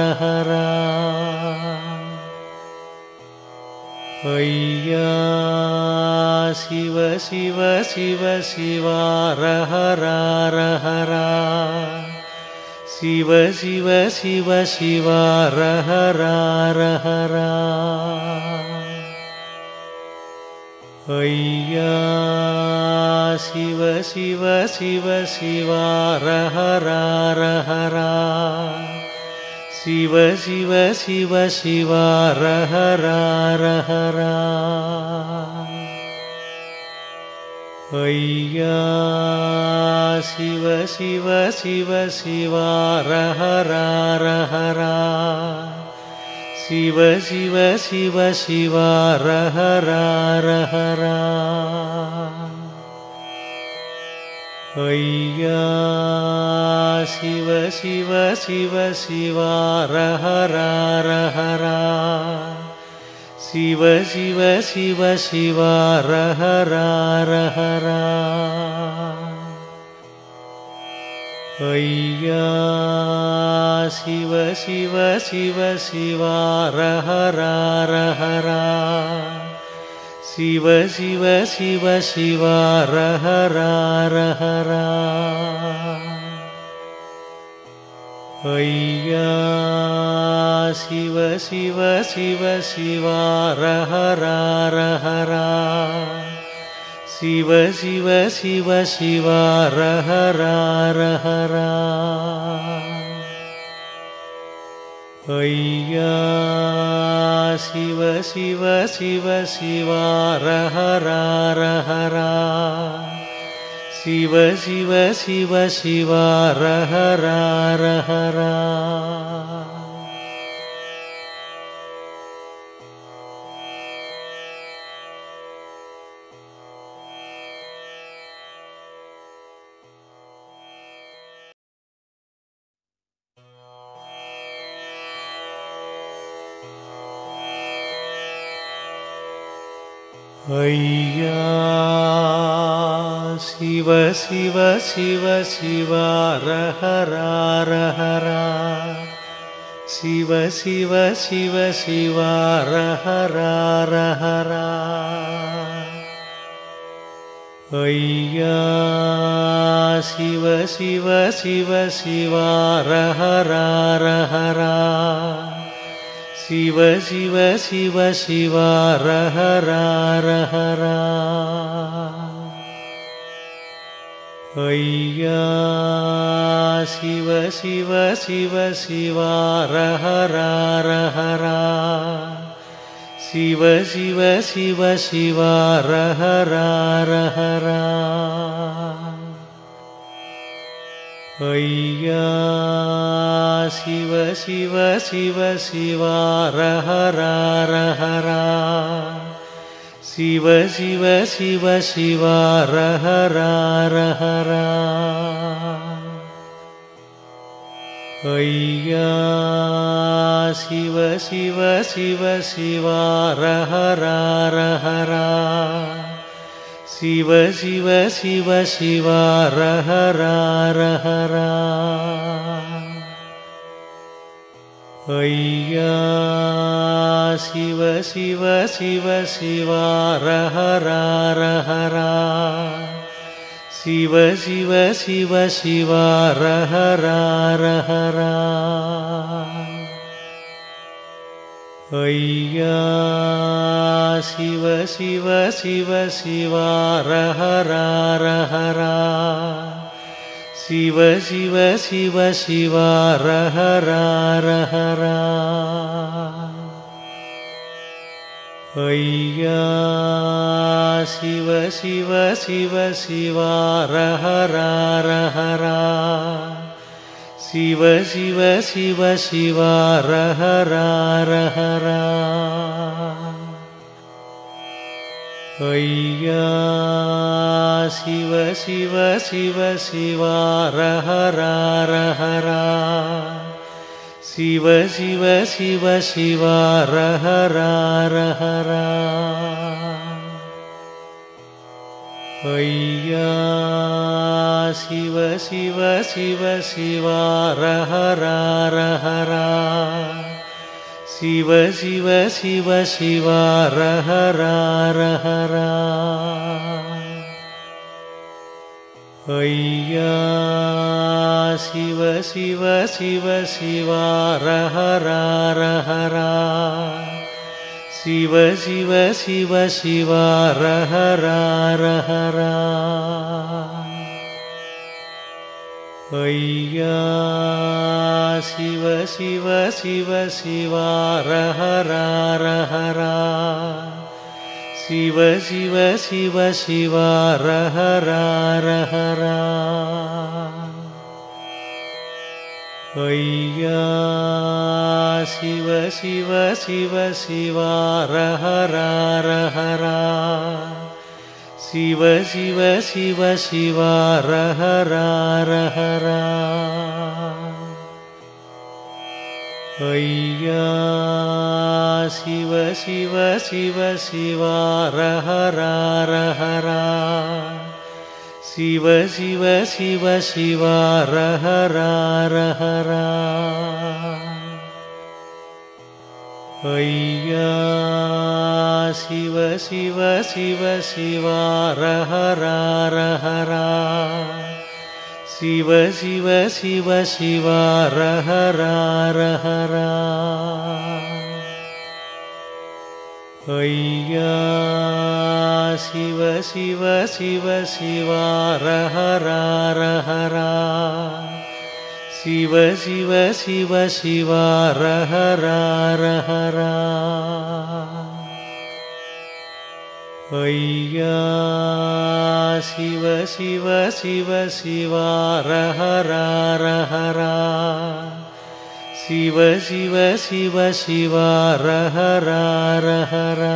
Speaker 1: ஐயா சிவ சிவ சிவ சிவா ரஹரா சிவ சிவ சிவ சிவா ரஹரா ஐயா சிவ சிவ சிவ சிவா ரஹரா சிவ சிவ சிவ சிவா ரஹரா ஐயா சிவ சிவ சிவ சிவா ரஹரா சிவ சிவ சிவ சிவா ரஹரா ஐயா சிவ சிவ சிவ சிவா ரஹரா சிவ சிவ சிவ சிவா ரஹரா ஐயா சிவ சிவ சிவ சிவா ரஹரா சிவ சிவ சிவ சிவா ரஹரா ஐயா சிவ சிவ சிவ சிவா ரஹரா சிவ சிவ சிவ சிவா ரஹரா ஐயா சிவ சிவ சிவ சிவா ரஹரா சிவ சிவ சிவ சிவா ரஹரா ஐயா சிவ சிவ சிவ சிவா ரஹரா சிவ சிவ சிவ சிவா ரஹரா ஐயா சிவ சிவ சிவ சிவா ரஹரா சிவ சிவ சிவ சிவா ரஹரா ஐயா சிவ சிவ சிவ சிவா ரஹரா சிவ சிவ சிவ சிவா ரஹரா ஐயா சிவ சிவ சிவ சிவா ரஹரா சிவ சிவ சிவ சிவா ரஹரா ஐயா சிவ சிவ சிவ சிவா ரஹரா சிவ சிவ சிவ சிவா ரஹரா ஐயா சிவ சிவ சிவ சிவா ரஹரா சிவ சிவ சிவ சிவா ரஹரா ஐயா சிவ சிவ சிவ சிவா ரஹரா சிவ சிவ சிவ சிவா ரஹரா ஐயா சிவ சிவ சிவ சிவா ரஹரா சிவ சிவ சிவ சிவா ரஹரா ஐயா சிவ சிவ சிவ சிவா ரஹரா சிவ சிவ சிவ சிவா ரஹரா ஐயா சிவ சிவ சிவ சிவா ரஹரா சிவ சிவ சிவ சிவா ரஹரா ஐயா சிவ சிவ சிவ சிவா ரஹரா சிவ சிவ சிவ சிவா ரஹரா ஐயா சிவ சிவ சிவ சிவா ரஹரா சிவ சிவ சிவ சிவா ரஹரா ஐயா சிவ சிவ சிவ சிவா ரஹரா சிவ சிவ சிவ சிவா ரஹரா ஐயா சிவ சிவ சிவ சிவா ரஹரா சிவ சிவ சிவ சிவா ரஹரா ஐயா சிவ சிவ சிவ சிவா ரஹரா சிவ சிவ சிவ சிவா ரஹரா ஐயா சிவ சிவ சிவ சிவா ரஹரா சிவ சிவ சிவ சிவா ரஹரா ஐயா சிவ சிவ சிவ சிவா ரஹரா சிவ சிவ சிவ சிவா ரஹரா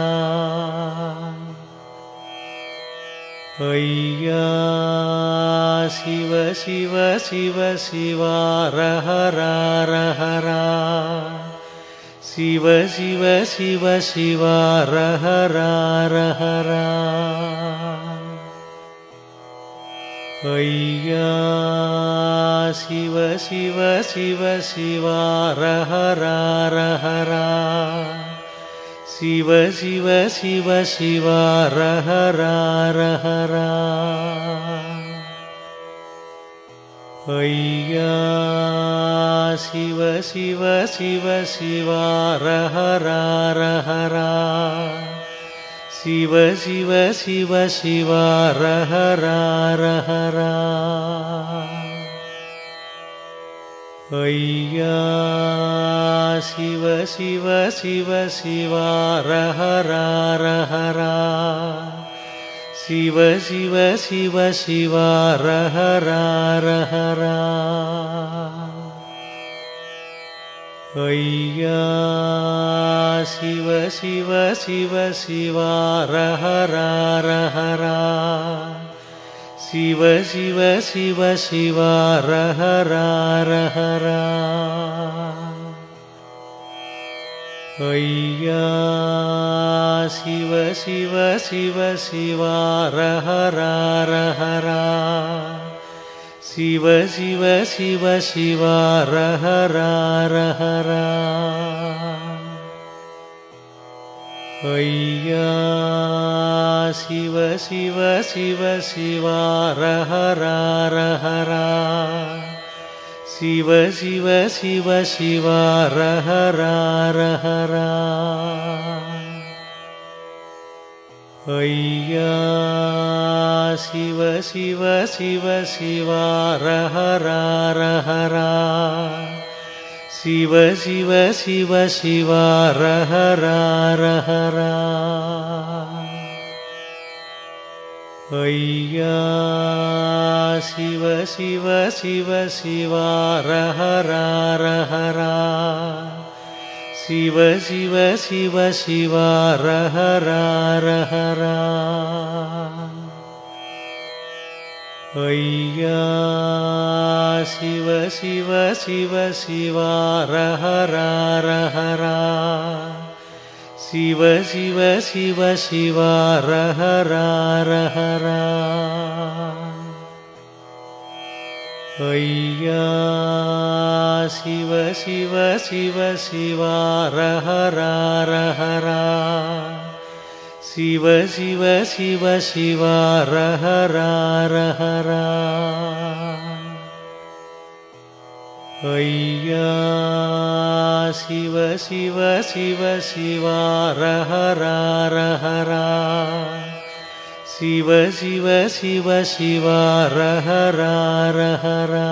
Speaker 1: ஐயா சிவ சிவ சிவ சிவா ரஹரா சிவ சிவ சிவ சிவா ரஹரா ஐயா சிவ சிவ சிவ சிவா ரஹரா சிவ சிவ சிவ சிவா ரஹரா ஐயா சிவ சிவ சிவ சிவா ரஹரா சிவ சிவ சிவ சிவா ரஹரா ரஹரா. ஐயா சிவ சிவ சிவ சிவா ரஹரா ரஹரா. சிவ சிவ சிவ சிவா ரஹரா ரஹரா. ஐயா சிவ சிவ சிவ சிவா ரஹரா ரஹரா. சிவ சிவ சிவ சிவா ரஹரா ரஹரா. ஐயா சிவ சிவ சிவ சிவா ரஹரா ரஹரா. சிவ சிவ சிவ சிவா ரஹரா ரஹரா. ஐயா சிவ சிவ சிவ சிவா ரஹரா ரஹரா. சிவ சிவ சிவ சிவா ரஹரா ரஹரா. ஐயா சிவ சிவ சிவ சிவா ரஹரா ரஹரா. சிவ சிவ சிவ சிவா ரஹரா ரஹரா. ஐயா சிவ சிவ சிவ சிவா ரஹரா ரஹரா. சிவ சிவ சிவ சிவா ரஹரா ரஹரா. ஐயா சிவ சிவ சிவ சிவா ரஹரா ரஹரா. சிவ சிவ சிவ சிவா ரஹரா ரஹரா. ஐயா சிவ சிவ சிவ சிவா ரஹரா ரஹரா. சிவ சிவ சிவ சிவா ரஹரா ரஹரா. ஐயா சிவ சிவ சிவ சிவா ரஹரா ரஹரா. சிவ சிவ சிவ சிவா ரஹரா ரஹரா.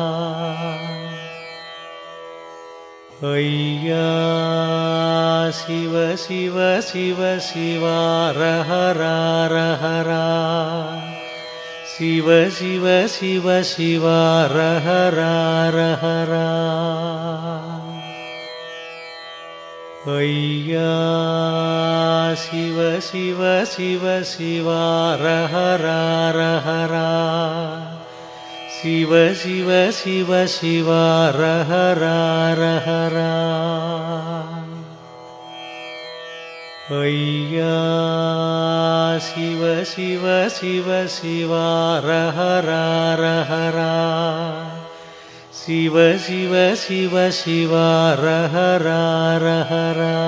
Speaker 1: ஐயா சிவ சிவ சிவ சிவா ரஹரா ரஹரா. சிவ சிவ சிவ சிவா ரஹரா ரஹரா. ஐயா சிவ சிவ சிவ சிவா ரஹரா ரஹரா. சிவ சிவ சிவ சிவா ரஹரா ரஹரா. ஐயா சிவ சிவ சிவ சிவா ரஹரா ரஹரா. சிவ சிவ சிவ சிவா ரஹரா ரஹரா.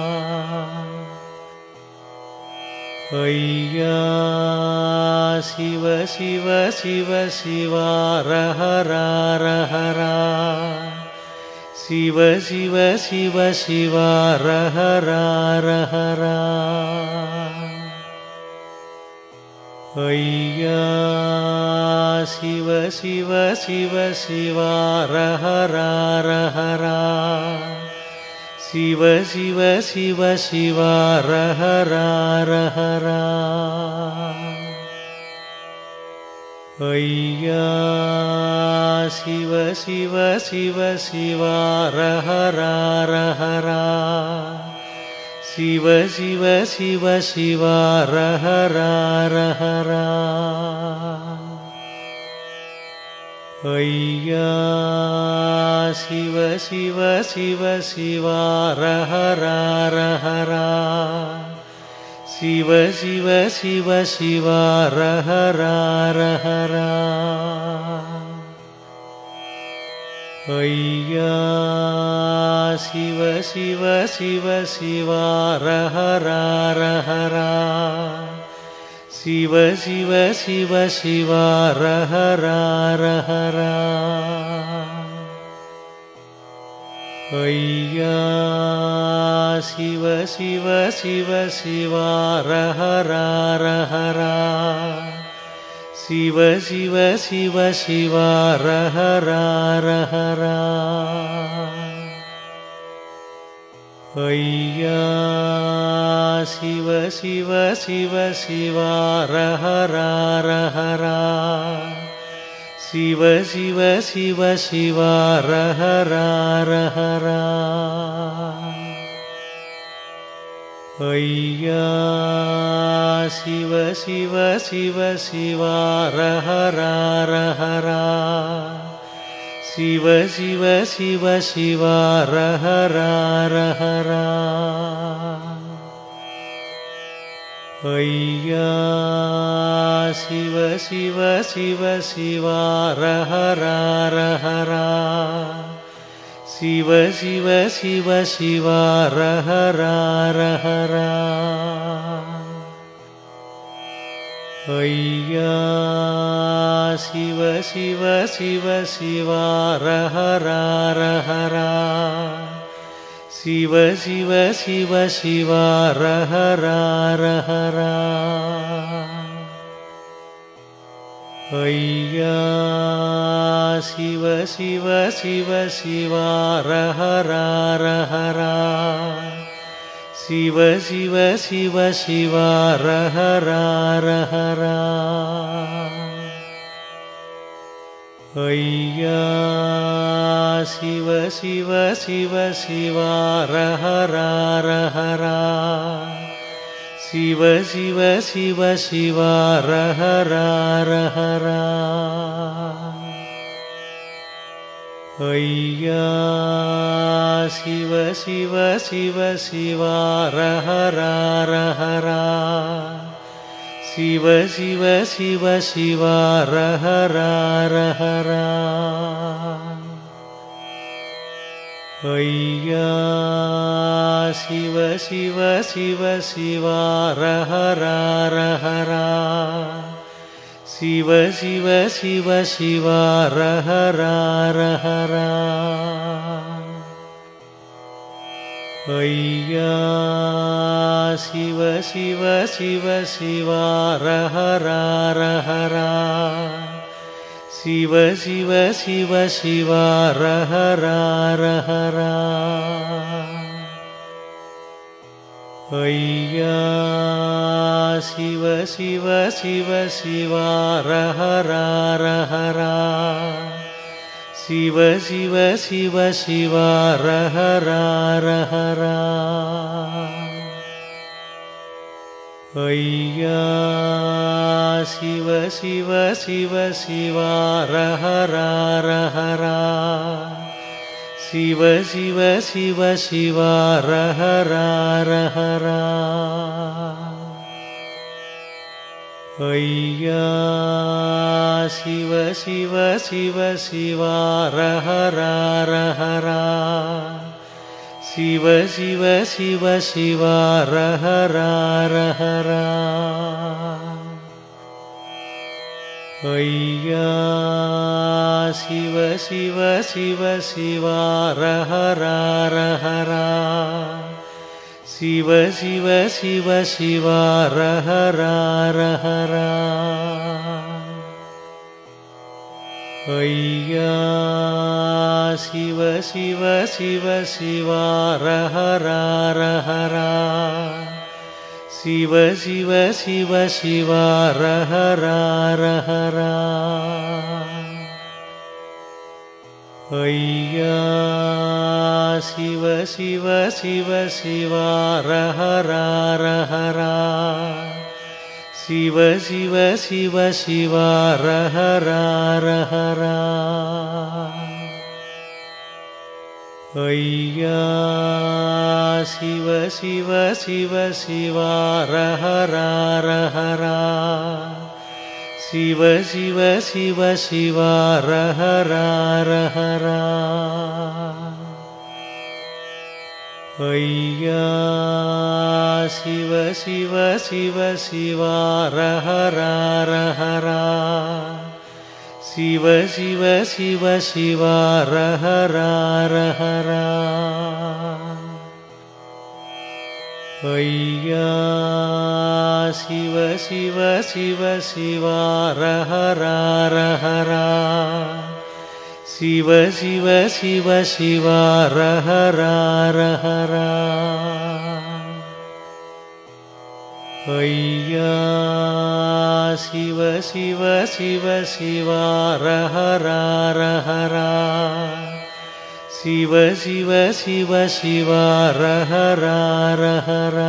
Speaker 1: ஐயா சிவ சிவ சிவ சிவா ரஹரா ரஹரா. சிவ சிவ சிவ சிவா ரஹரா ரஹரா. ஐயா சிவ சிவ சிவ சிவா ரஹரா ரஹரா. சிவ சிவ சிவ சிவா ரஹரா ரஹரா. ஐயா சிவ சிவ சிவ சிவா ரஹரா ரஹரா. சிவ சிவ சிவ சிவா ரஹரா ரஹரா. ஐயா சிவ சிவ சிவ சிவா ரஹரா ரஹரா. சிவ சிவ சிவ சிவா ரஹரா ரஹரா. ஐயா சிவ சிவ சிவ சிவா ரஹரா ரஹரா. சிவ சிவ சிவ சிவா ரஹரா ரஹரா. ஐயா சிவ சிவ சிவ சிவாரஹராரஹரா சிவ சிவ சிவ சிவாரஹராரஹரா ஐயா சிவ சிவ சிவ சிவாரஹராரஹரா சிவ சிவ சிவ சிவாரஹராரஹரா ஐயா சிவ சிவ சிவ சிவாரஹராரஹரா சிவ சிவ சிவ சிவாரஹராரஹரா ஐயா சிவ சிவ சிவ சிவாரஹராரஹரா சிவ சிவ சிவ சிவாரஹராரஹரா ஐயா சிவ சிவ சிவ சிவாரஹராரஹரா சிவ சிவ சிவ சிவாரஹராரஹரா ஐயா சிவ சிவ சிவ சிவாரஹராரஹரா சிவ சிவ சிவ சிவாரஹராரஹரா ஐயா சிவ சிவ சிவ சிவாரஹராரஹரா சிவ சிவ சிவ சிவாரஹராரஹரா ஐயா சிவ சிவ சிவ சிவாரஹராரஹரா சிவ சிவ சிவ சிவாரஹராரஹரா ஐயா சிவ சிவ சிவ சிவாரஹராரஹரா சிவ சிவ சிவ சிவாரஹராரஹரா ஐயா சிவ சிவ சிவ சிவாரஹராரஹரா சிவ சிவ சிவ சிவாரஹராரஹரா ஐயா சிவ சிவ சிவ சிவாரஹராரஹரா சிவ சிவ சிவ சிவாரஹராரஹரா ஐயா சிவ சிவ சிவ சிவாரஹராரஹரா சிவ சிவ சிவ சிவாரஹராரஹரா ஐயா சிவ சிவ சிவ சிவாரஹராரஹரா சிவ சிவ சிவ சிவாரஹராரஹரா ஐயா சிவ சிவ சிவ சிவாரஹராரஹரா சிவ சிவ சிவ சிவாரஹராரஹரா ஐயா சிவ சிவ சிவ சிவாரஹராரஹரா சிவ சிவ சிவ சிவாரஹராரஹரா ஐயா சிவ சிவ சிவ சிவாரஹராரஹரா சிவ சிவ சிவ சிவாரஹராரஹரா ஐயா சிவ சிவ சிவ சிவாரஹராரஹரா சிவ சிவ சிவ சிவாரஹராரஹரா ஐயா சிவ சிவ சிவ சிவாரஹராரஹரா சிவ சிவ சிவ சிவாரஹராரஹரா ஐயா சிவ சிவ சிவ சிவா ரஹரா ஹரா சிவ சிவ சிவ சிவா ரஹரா ஹரா ஐயா சிவ சிவ சிவ சிவா ரஹரா ஹரா சிவ சிவ சிவ சிவா ரஹரா ஹரா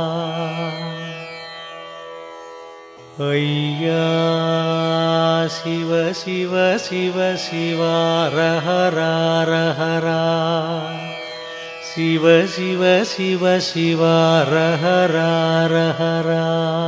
Speaker 1: ஐயா சிவ சிவ சிவ சிவா ரஹரா ஹரா சிவ சிவ சிவ சிவா ரஹரா ஹரா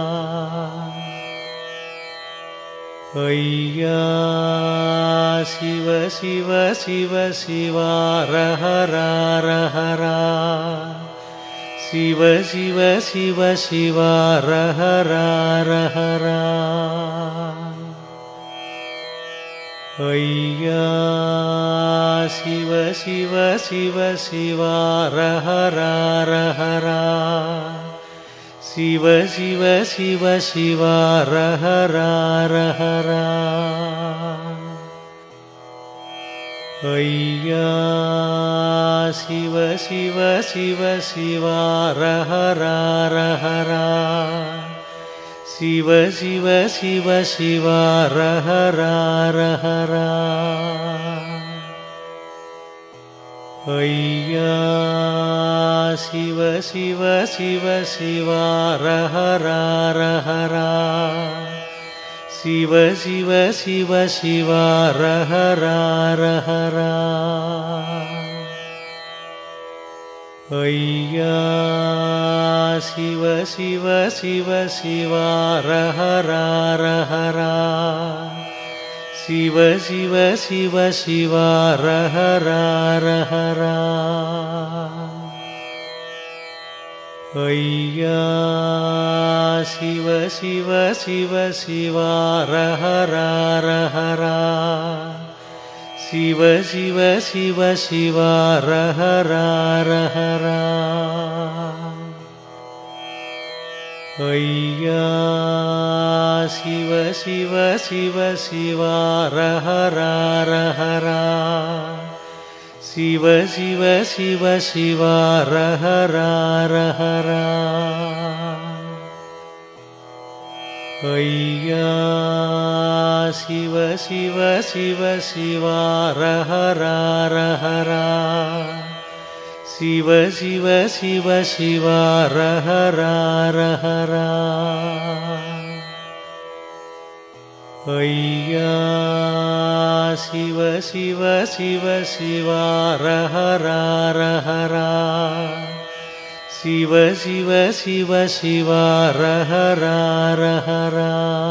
Speaker 1: ஐயா சிவ சிவ சிவ சிவா ரஹரா ஹரா சிவ சிவ சிவ சிவா ரஹரா ஹரா ஐயா சிவ சிவ சிவ சிவா ரஹரா ஹரா சிவ சிவ சிவ சிவா ரஹரா ஹரா ஐயா சிவ சிவ சிவ சிவா ரஹரா ஹரா சிவ சிவ சிவ சிவா ரஹரா ஹரா ஐயா சிவ சிவ சிவ சிவா ரஹரா ஹரா சிவ சிவ சிவ சிவா ரஹரா ஹரா ஐயா சிவ சிவ சிவ சிவா ரஹரா ஹரா சிவ சிவ சிவ சிவா ரஹரா ஹரா ஐயா சிவ சிவ சிவ சிவா ரஹரா ஹரா சிவ சிவ சிவ சிவா ரஹரா ஹரா ஐயா சிவ சிவ சிவ சிவா ரஹரா ஹரா சிவ சிவ சிவ சிவா ரஹரா ஹரா ஐயா சிவ சிவ சிவ சிவா ரஹரா ஹரா சிவ சிவ சிவ சிவா ரஹரா ஹரா ஐயா சிவ சிவ சிவ சிவா ரஹரா ஹரா சிவ சிவ சிவ சிவா ரஹரா ஹரா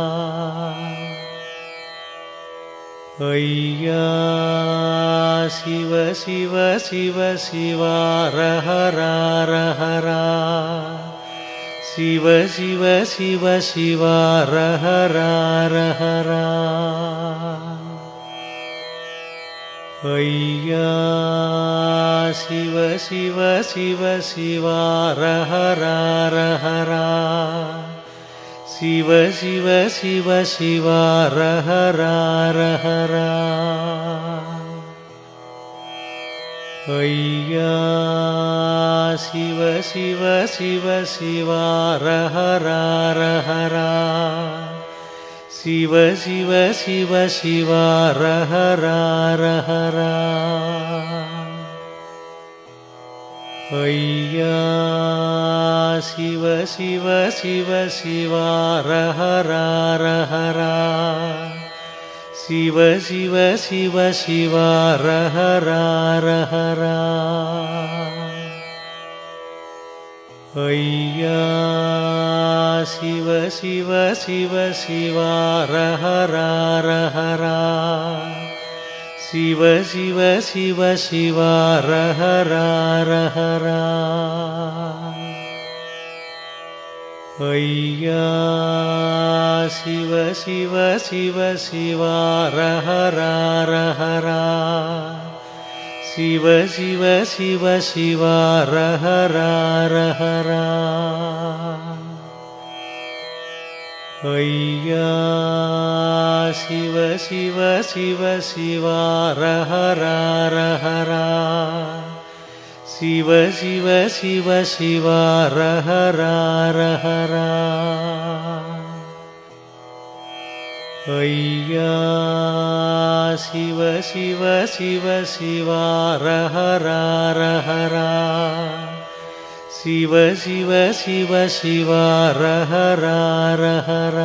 Speaker 1: ஐயா சிவ சிவ சிவ சிவா ரஹரா ஹரா சிவ சிவ சிவ சிவா ரஹரா ஹரா ஐயா சிவ சிவ சிவ சிவா ரஹரா ஹரா சிவ சிவ சிவ சிவா ரஹரா ஹரா ஐயா சிவ சிவ சிவ சிவா ரஹரா ஹரா சிவ சிவ சிவ சிவா ரஹரா ஹரா ஐயா சிவ சிவ சிவ சிவா ரஹரா ஹரா சிவ சிவ சிவ சிவா ரஹரா ஹரா ஐயா சிவ சிவ சிவ சிவா ரஹரா ஹரா சிவ சிவ சிவ சிவா ரஹரா ஹரா ஐயா சிவ சிவ சிவ சிவா ரஹரா ஹரா சிவ சிவ சிவ சிவ ஹர ஹர ஐயா சிவ சிவ சிவ சிவ ஹர ஹர சிவ சிவ சிவ சிவ ஹர ஹர ஐயா சிவ சிவ சிவ சிவ ஹர ஹர சிவ சிவ சிவ சிவ ஹர ஹர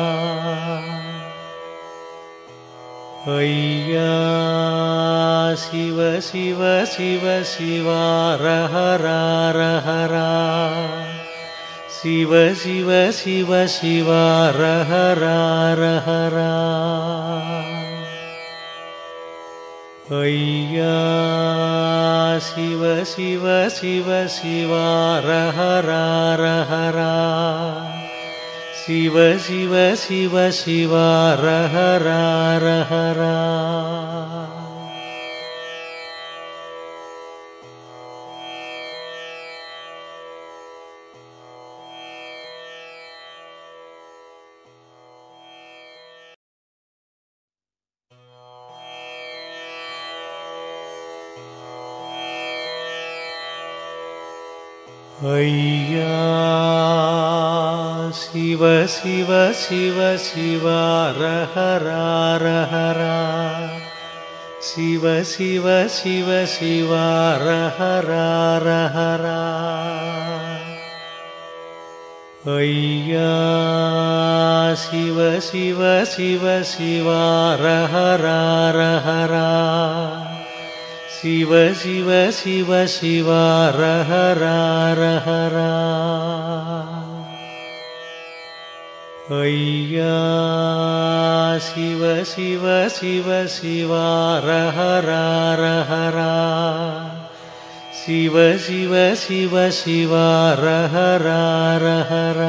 Speaker 1: ஐயா சிவ சிவ சிவ சிவ ஹர ஹர சிவ சிவ சிவ சிவ ஹர ஹர ஐயா சிவ சிவ சிவ சிவ ஹர ஹர சிவ சிவ சிவ சிவ ஹர ஹர ஐயா சிவ சிவ சிவ சிவ ஹர ஹர சிவ சிவ சிவ சிவ ஹர ஹர ஐயா சிவ சிவ சிவ சிவ ஹர ஹர சிவ சிவ சிவ சிவ ஹர ஹர ஐயா சிவ சிவ சிவ சிவ ஹர ஹர சிவ சிவ சிவ சிவ ஹர ஹர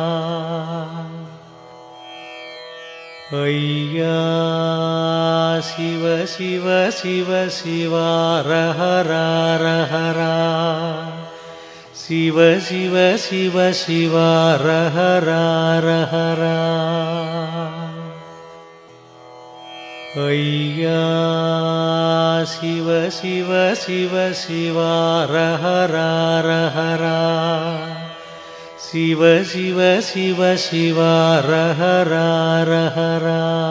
Speaker 1: ஐயா சிவ சிவ சிவ சிவ ஹர ஹர சிவ சிவ சிவ சிவ ஹர ஹர ஐயா சிவ சிவ சிவ சிவ ஹர ஹர சிவ சிவ சிவ சிவ ஹர ஹர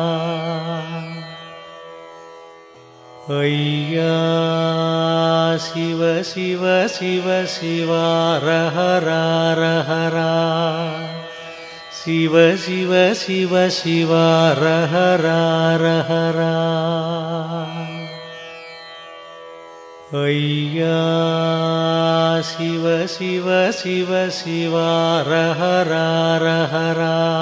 Speaker 1: ஐயா சிவ சிவ சிவ சிவ ஹர ஹர சிவ சிவ சிவ சிவ ஹர ஹர ஐயா சிவ சிவ சிவ சிவ ஹர ஹர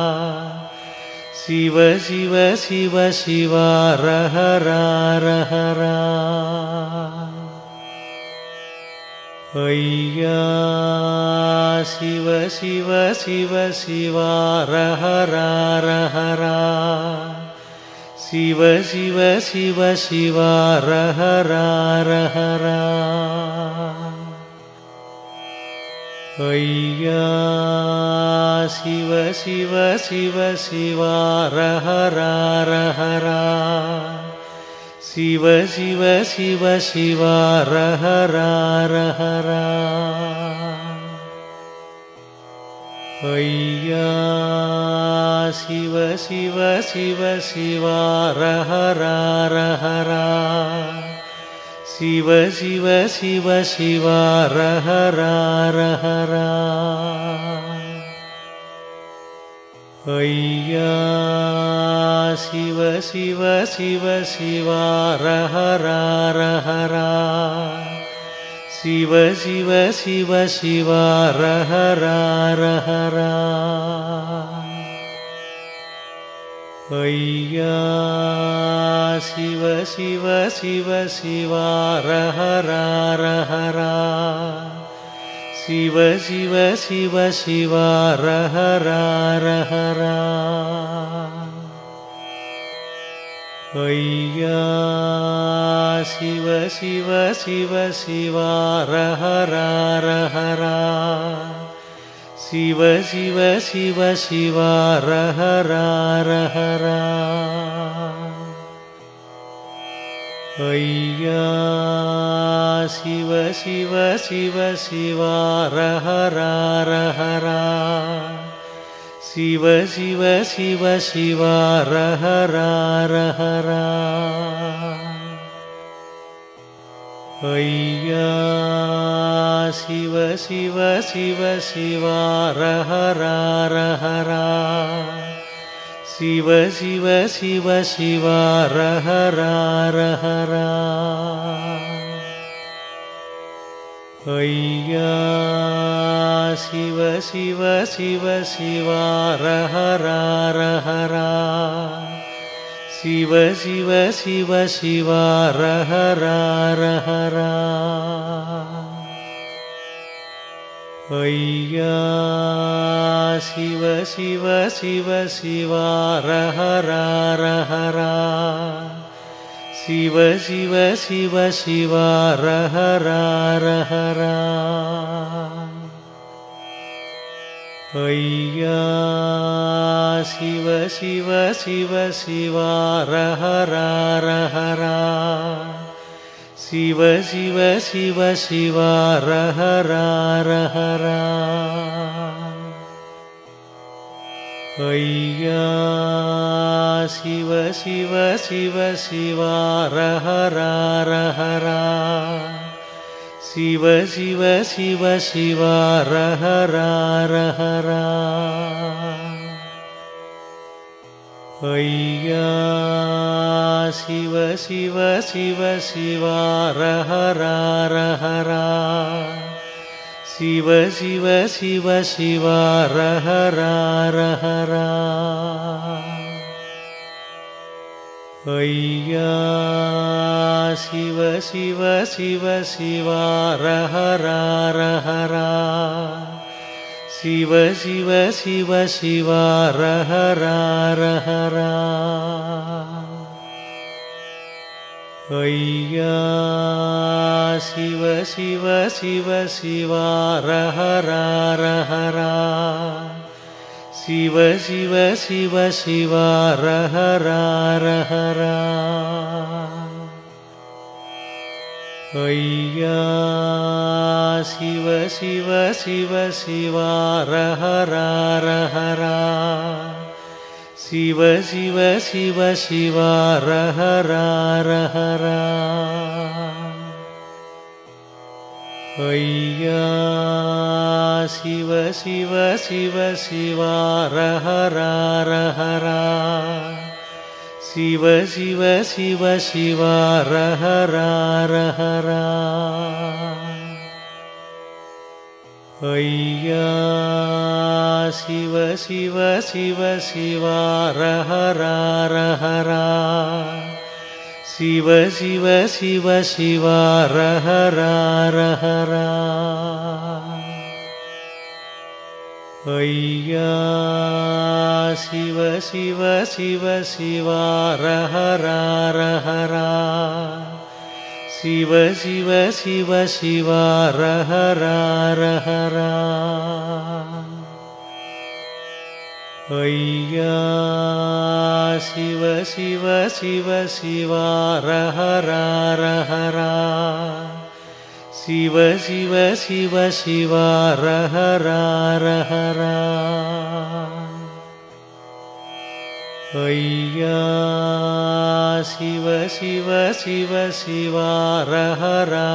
Speaker 1: சிவ சிவ சிவ சிவ ஹர ஹர ஐயா சிவ சிவ சிவ சிவ ஹர ஹர சிவ சிவ சிவ சிவ ஹர ஹர ஐயா சிவ சிவ சிவ சிவ ஹர ஹர சிவ சிவ சிவ சிவ ஹர ஹர ஐயா சிவ சிவ சிவ சிவ ஹர ஹர சிவ சிவ சிவ சிவ ஹர ஹர ஐயா சிவ சிவ சிவ சிவ ஹர ஹர சிவ சிவ சிவ சிவ ஹர ஹர ஐயா சிவ சிவ சிவ சிவ ஹர ஹர சிவ சிவ சிவ சிவ ஹர ஹர ஐயா சிவ சிவ சிவ சிவா ரஹரா சிவ சிவ சிவ சிவா ரஹரா ஐயா சிவ சிவ சிவ சிவா ரஹரா சிவ சிவ சிவ சிவா ரஹரா ஐயா சிவ சிவ சிவ சிவா ரஹரா சிவ சிவ சிவ சிவா ரஹரா ஐயா சிவ சிவ சிவ சிவா ரஹரா சிவ சிவ சிவ சிவா ரஹரா ஐயா சிவ சிவ சிவ சிவா ரஹரா சிவ சிவ சிவ சிவா ரஹரா ஐயா சிவ சிவ சிவ சிவா ரஹரா சிவ சிவ சிவ சிவா ரஹரா ஐயா சிவ சிவ சிவ சிவா ரஹரா சிவ சிவ சிவ சிவா ரஹரா ஐயா சிவ சிவ சிவ சிவா ரஹரா சிவ சிவ சிவ சிவா ரஹரா ஐயா சிவ சிவ சிவ சிவா ரஹரா சிவ சிவ சிவ சிவா ரஹரா ஐயா சிவ சிவ சிவ சிவா ரஹரா சிவ சிவ சிவ சிவா ரஹரா ஐயா சிவ சிவ சிவ சிவா ரஹரா சிவ சிவ சிவ சிவா ரஹரா ஐயா சிவ சிவ சிவ சிவா ரஹரா சிவ சிவ சிவ சிவா ரஹரா ஐயா சிவ சிவ சிவ சிவா ரஹரா சிவ சிவ சிவ சிவா ரஹரா ஐயா சிவ சிவ சிவ சிவா ரஹரா சிவ சிவ சிவ சிவா ரஹரா ஐயா சிவ சிவ சிவ சிவா ரஹரா சிவ சிவ சிவ சிவா ரஹரா ஐயா சிவ சிவ சிவ சிவா ரஹரா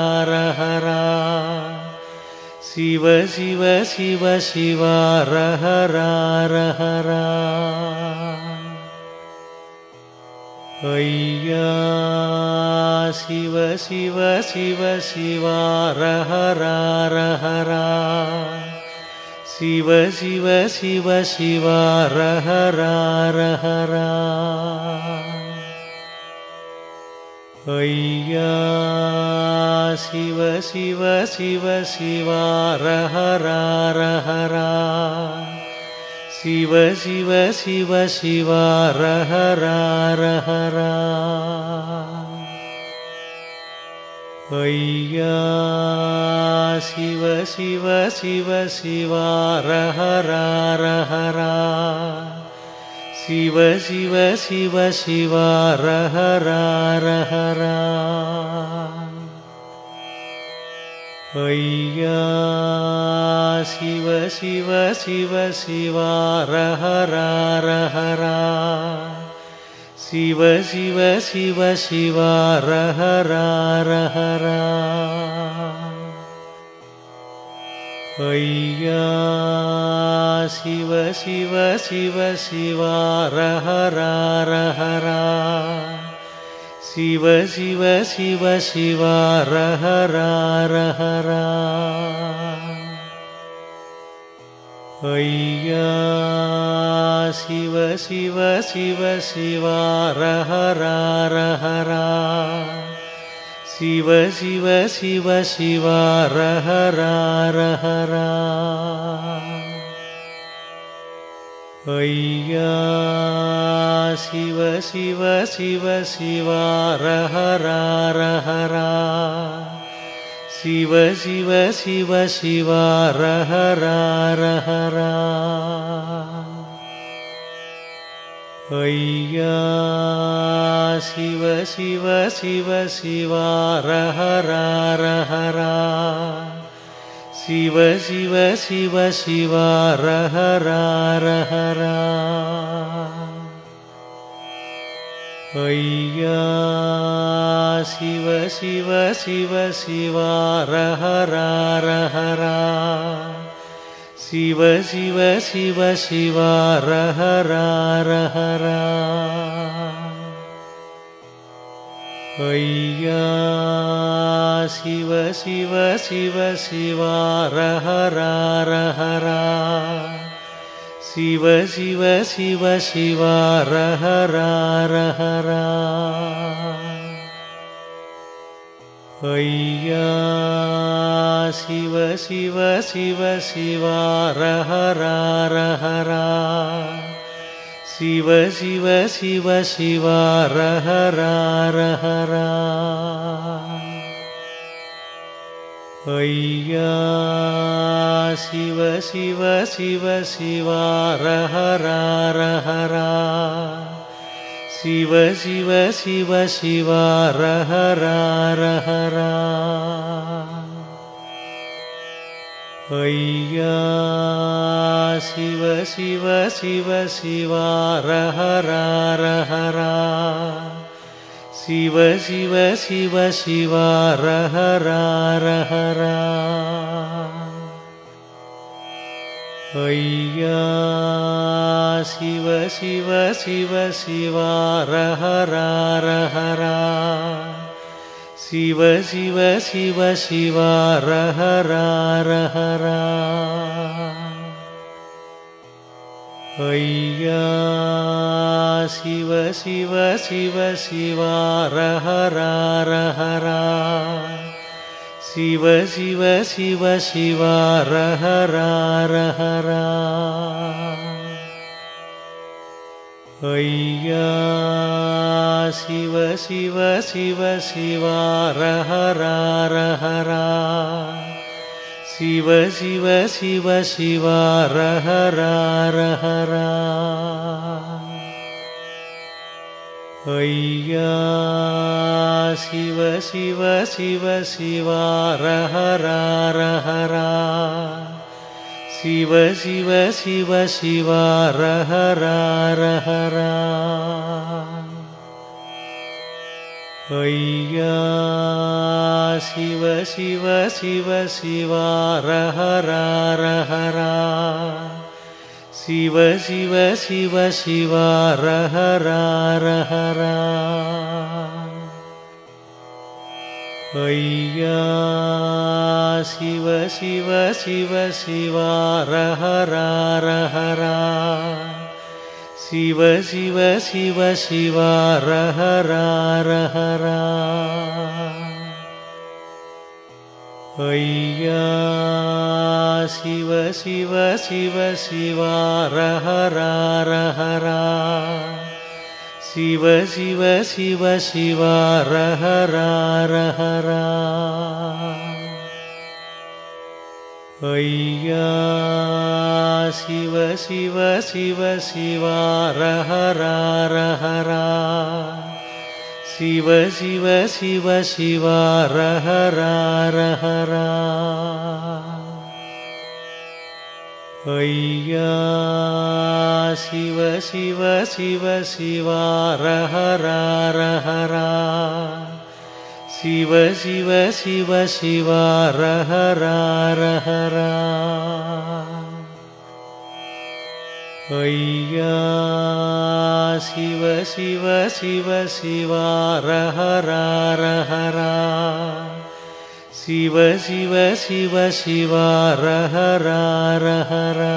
Speaker 1: சிவ சிவ சிவ சிவா ரஹரா ஐயா சிவ சிவ சிவ சிவா ரஹரா சிவ சிவ சிவ சிவா ரஹரா ஐயா சிவ சிவ சிவ சிவா ரஹரா சிவ சிவ சிவ சிவா ரஹரா ரஹரா. ஐயா சிவ சிவ சிவ சிவா ரஹரா ரஹரா. சிவ சிவ சிவ சிவா ரஹரா ரஹரா. ஐயா சிவ சிவ சிவ சிவா ரஹரா ரஹரா. சிவ சிவ சிவ சிவா ரஹரா ரஹரா. ஐயா சிவ சிவ சிவ சிவா ரஹரா ரஹரா. சிவ சிவ சிவ சிவா ரஹரா ரஹரா. ஐயா சிவ சிவ சிவ சிவா ரஹரா ரஹரா. சிவ சிவ சிவ சிவா ரஹரா ரஹரா. ஐயா சிவ சிவ சிவ சிவா ரஹரா ரஹரா. சிவ சிவ சிவ சிவா ரஹரா ரஹரா. ஐயா சிவ சிவ சிவ சிவா ரஹரா ரஹரா. சிவ சிவ சிவ சிவா ரஹரா ரஹரா. ஐயா சிவ சிவ சிவ சிவா ரஹரா ரஹரா. சிவ சிவ சிவ சிவா ரஹரா ரஹரா. ஐயா சிவ சிவ சிவ சிவா ரஹரா ரஹரா. சிவ சிவ சிவ சிவா ரஹரா ரஹரா. ஐயா சிவ சிவ சிவ சிவா ரஹரா ரஹரா. சிவ சிவ சிவ சிவா ரஹரா ரஹரா. ஐயா சிவ சிவ சிவ சிவா ரஹரா ரஹரா. சிவ சிவ சிவ சிவா ரஹரா ரஹரா. ஐயா சிவ சிவ சிவ சிவா ரஹரா ரஹரா. சிவ சிவ சிவ சிவா ரஹரா ரஹரா. ஐயா சிவ சிவ சிவ சிவா ரஹரா ரஹரா. சிவ சிவ சிவ சிவா ரஹரா ரஹரா. ஐயா சிவ சிவ சிவ சிவா ரஹரா ரஹரா. சிவ சிவ சிவ சிவா ரஹரா ரஹரா. ஐயா சிவ சிவ சிவ சிவா ரஹரா ரஹரா. சிவ சிவ சிவ சிவா ரஹரா ரஹரா. ஐயா சிவ சிவ சிவ சிவா ரஹரா ரஹரா. சிவ சிவ சிவ சிவா ரஹரா ரஹரா. ஐயா சிவ சிவ சிவ சிவா ரஹரா ரஹரா. சிவ சிவ சிவ சிவா ரஹரா ரஹரா. ஐயா சிவ சிவ சிவ சிவா ரஹரா ரஹரா. சிவ சிவ சிவ சிவா ரஹரா ரஹரா. ஐயா சிவ சிவ சிவ சிவா ரஹரா சிவ சிவ சிவ சிவா ரஹரா ஐயா சிவ சிவ சிவ சிவா ரஹரா சிவ சிவ சிவ சிவா ரஹரா ஐயா சிவ சிவ சிவ சிவா ரஹரா சிவ சிவ சிவ சிவா ரஹரா ஐயா சிவ சிவ சிவ சிவா ரஹரா சிவ சிவ சிவ சிவா ரஹரா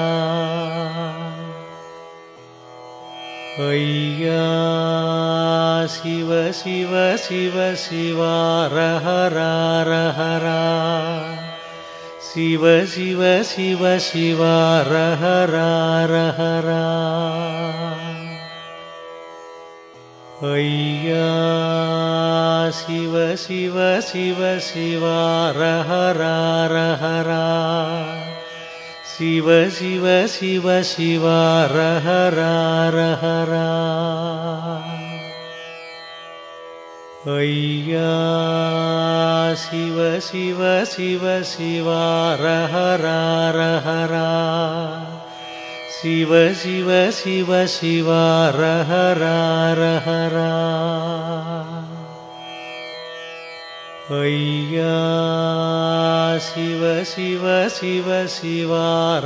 Speaker 1: ஐயா சிவ சிவ சிவ சிவா ரஹரா சிவ சிவ சிவ சிவா ரஹரா ஐயா சிவ சிவ சிவ சிவா ரஹரா சிவ சிவ சிவ சிவா ரஹரா ஐயா சிவ சிவ சிவ சிவா ரஹரா சிவ சிவ சிவ சிவா ரஹரா ஐயா சிவ சிவ சிவ சிவா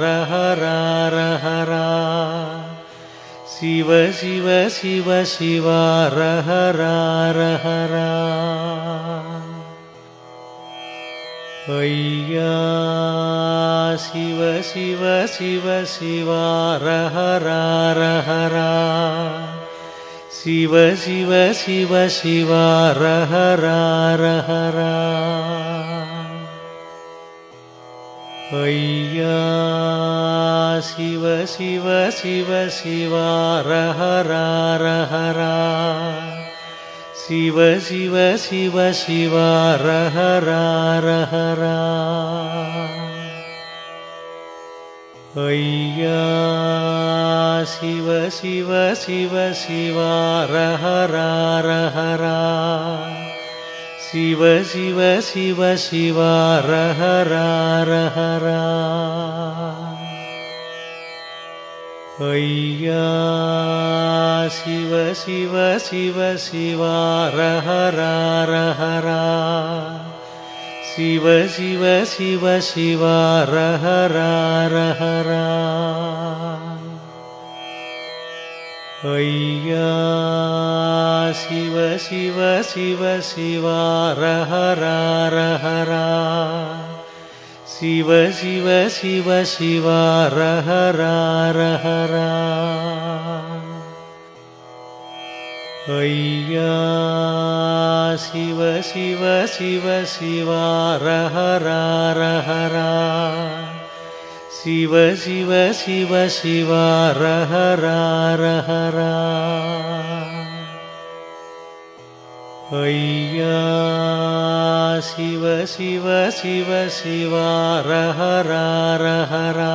Speaker 1: ரஹரா சிவ சிவ சிவ சிவா ரஹரா ஐயா சிவ சிவ சிவ சிவா ரஹரா சிவ சிவ சிவ சிவா ரஹரா ஐயா சிவ சிவ சிவ சிவா ரஹரா சிவ சிவ சிவ சிவா ரஹரா ஐயா சிவ சிவ சிவ சிவா ரஹரா சிவ சிவ சிவ சிவா ரஹரா ஐயா சிவ சிவ சிவ சிவா ரஹரா சிவ சிவ சிவ சிவா ரஹரா ஐயா சிவ சிவ சிவ சிவா ரஹரா சிவ சிவ சிவ சிவா ரஹரா ஐயா சிவ சிவ சிவ சிவா ரஹரா சிவ சிவ சிவ சிவா ரஹரா ஐயா சிவ சிவ சிவ சிவா ரஹரா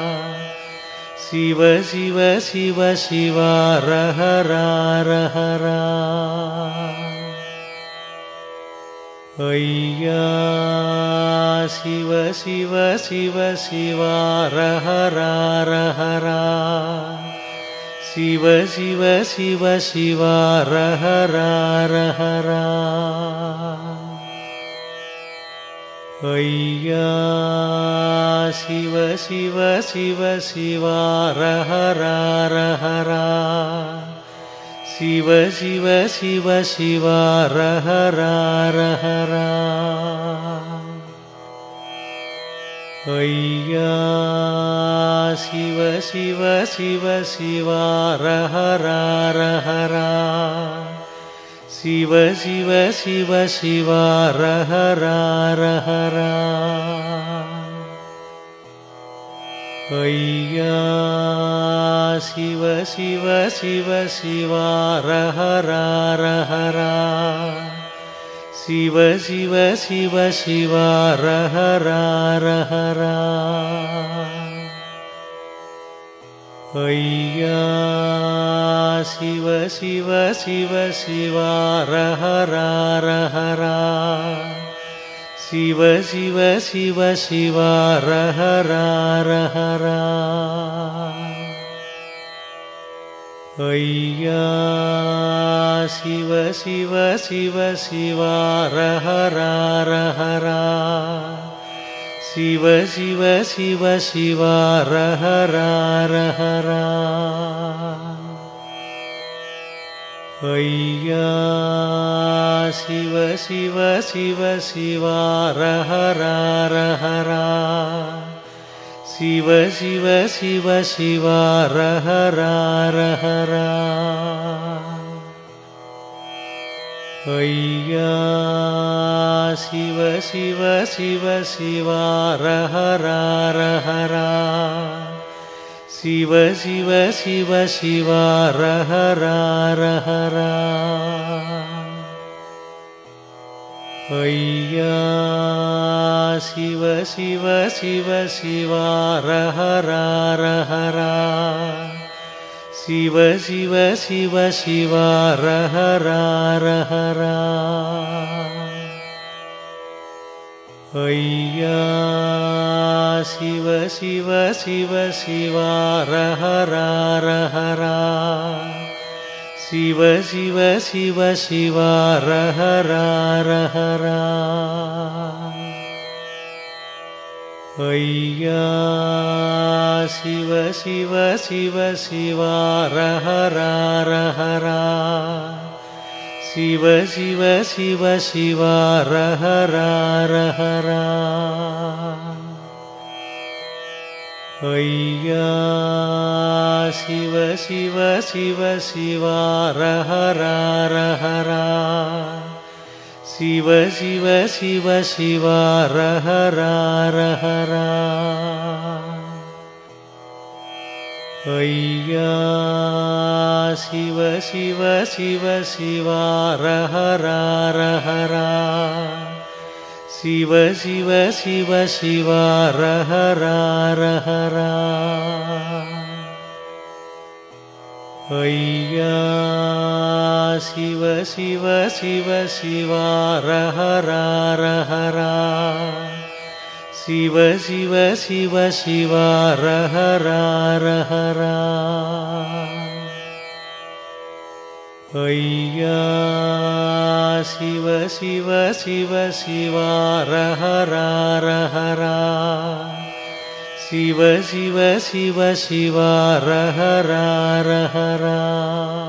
Speaker 1: சிவ சிவ சிவ சிவா ரஹரா ஐயா சிவ சிவ சிவ சிவா ரஹரா சிவ சிவ சிவ சிவா ரஹரா ஐயா சிவ சிவ சிவ சிவா ரஹரா சிவ சிவ சிவ சிவா ரஹரா ஐயா சிவ சிவ சிவ சிவா ரஹரா சிவ சிவ சிவ சிவ ஹர ஐயா சிவ சிவ சிவ சிவ ஹர சிவ சிவ சிவ சிவ ஹர ஐயா சிவ சிவ சிவ சிவ ஹர சிவ சிவ சிவ சிவ ஹர ஐயா சிவ சிவ சிவ சிவ ஹர சிவ சிவ சிவ சிவ ஹர ஐயா சிவ சிவ சிவ சிவ ஹர சிவ சிவ சிவ சிவ ஹர ஐயா சிவ சிவ சிவ சிவ ஹர சிவ சிவ சிவ சிவ ஹர ஐயா சிவ சிவ சிவ சிவ ஹர சிவ சிவ சிவ சிவ ஹர ஐயா சிவ சிவ சிவ சிவ ஹர சிவ சிவ சிவ சிவ ஹர ஐயா சிவ சிவ சிவ சிவ ஹர சிவ சிவ சிவ சிவ ஹர ஐயா சிவ சிவ சிவ சிவ ஹர சிவ சிவ சிவ சிவ ஹர ஐயா சிவ சிவ சிவ சிவ ஹர சிவ சிவ சிவ சிவ ஹர ஐயா சிவ சிவ சிவ சிவ ஹர சிவ சிவ சிவ சிவ ஹர ஐயா சிவ சிவ சிவ சிவ ஹர சிவ சிவ சிவ சிவ ஹர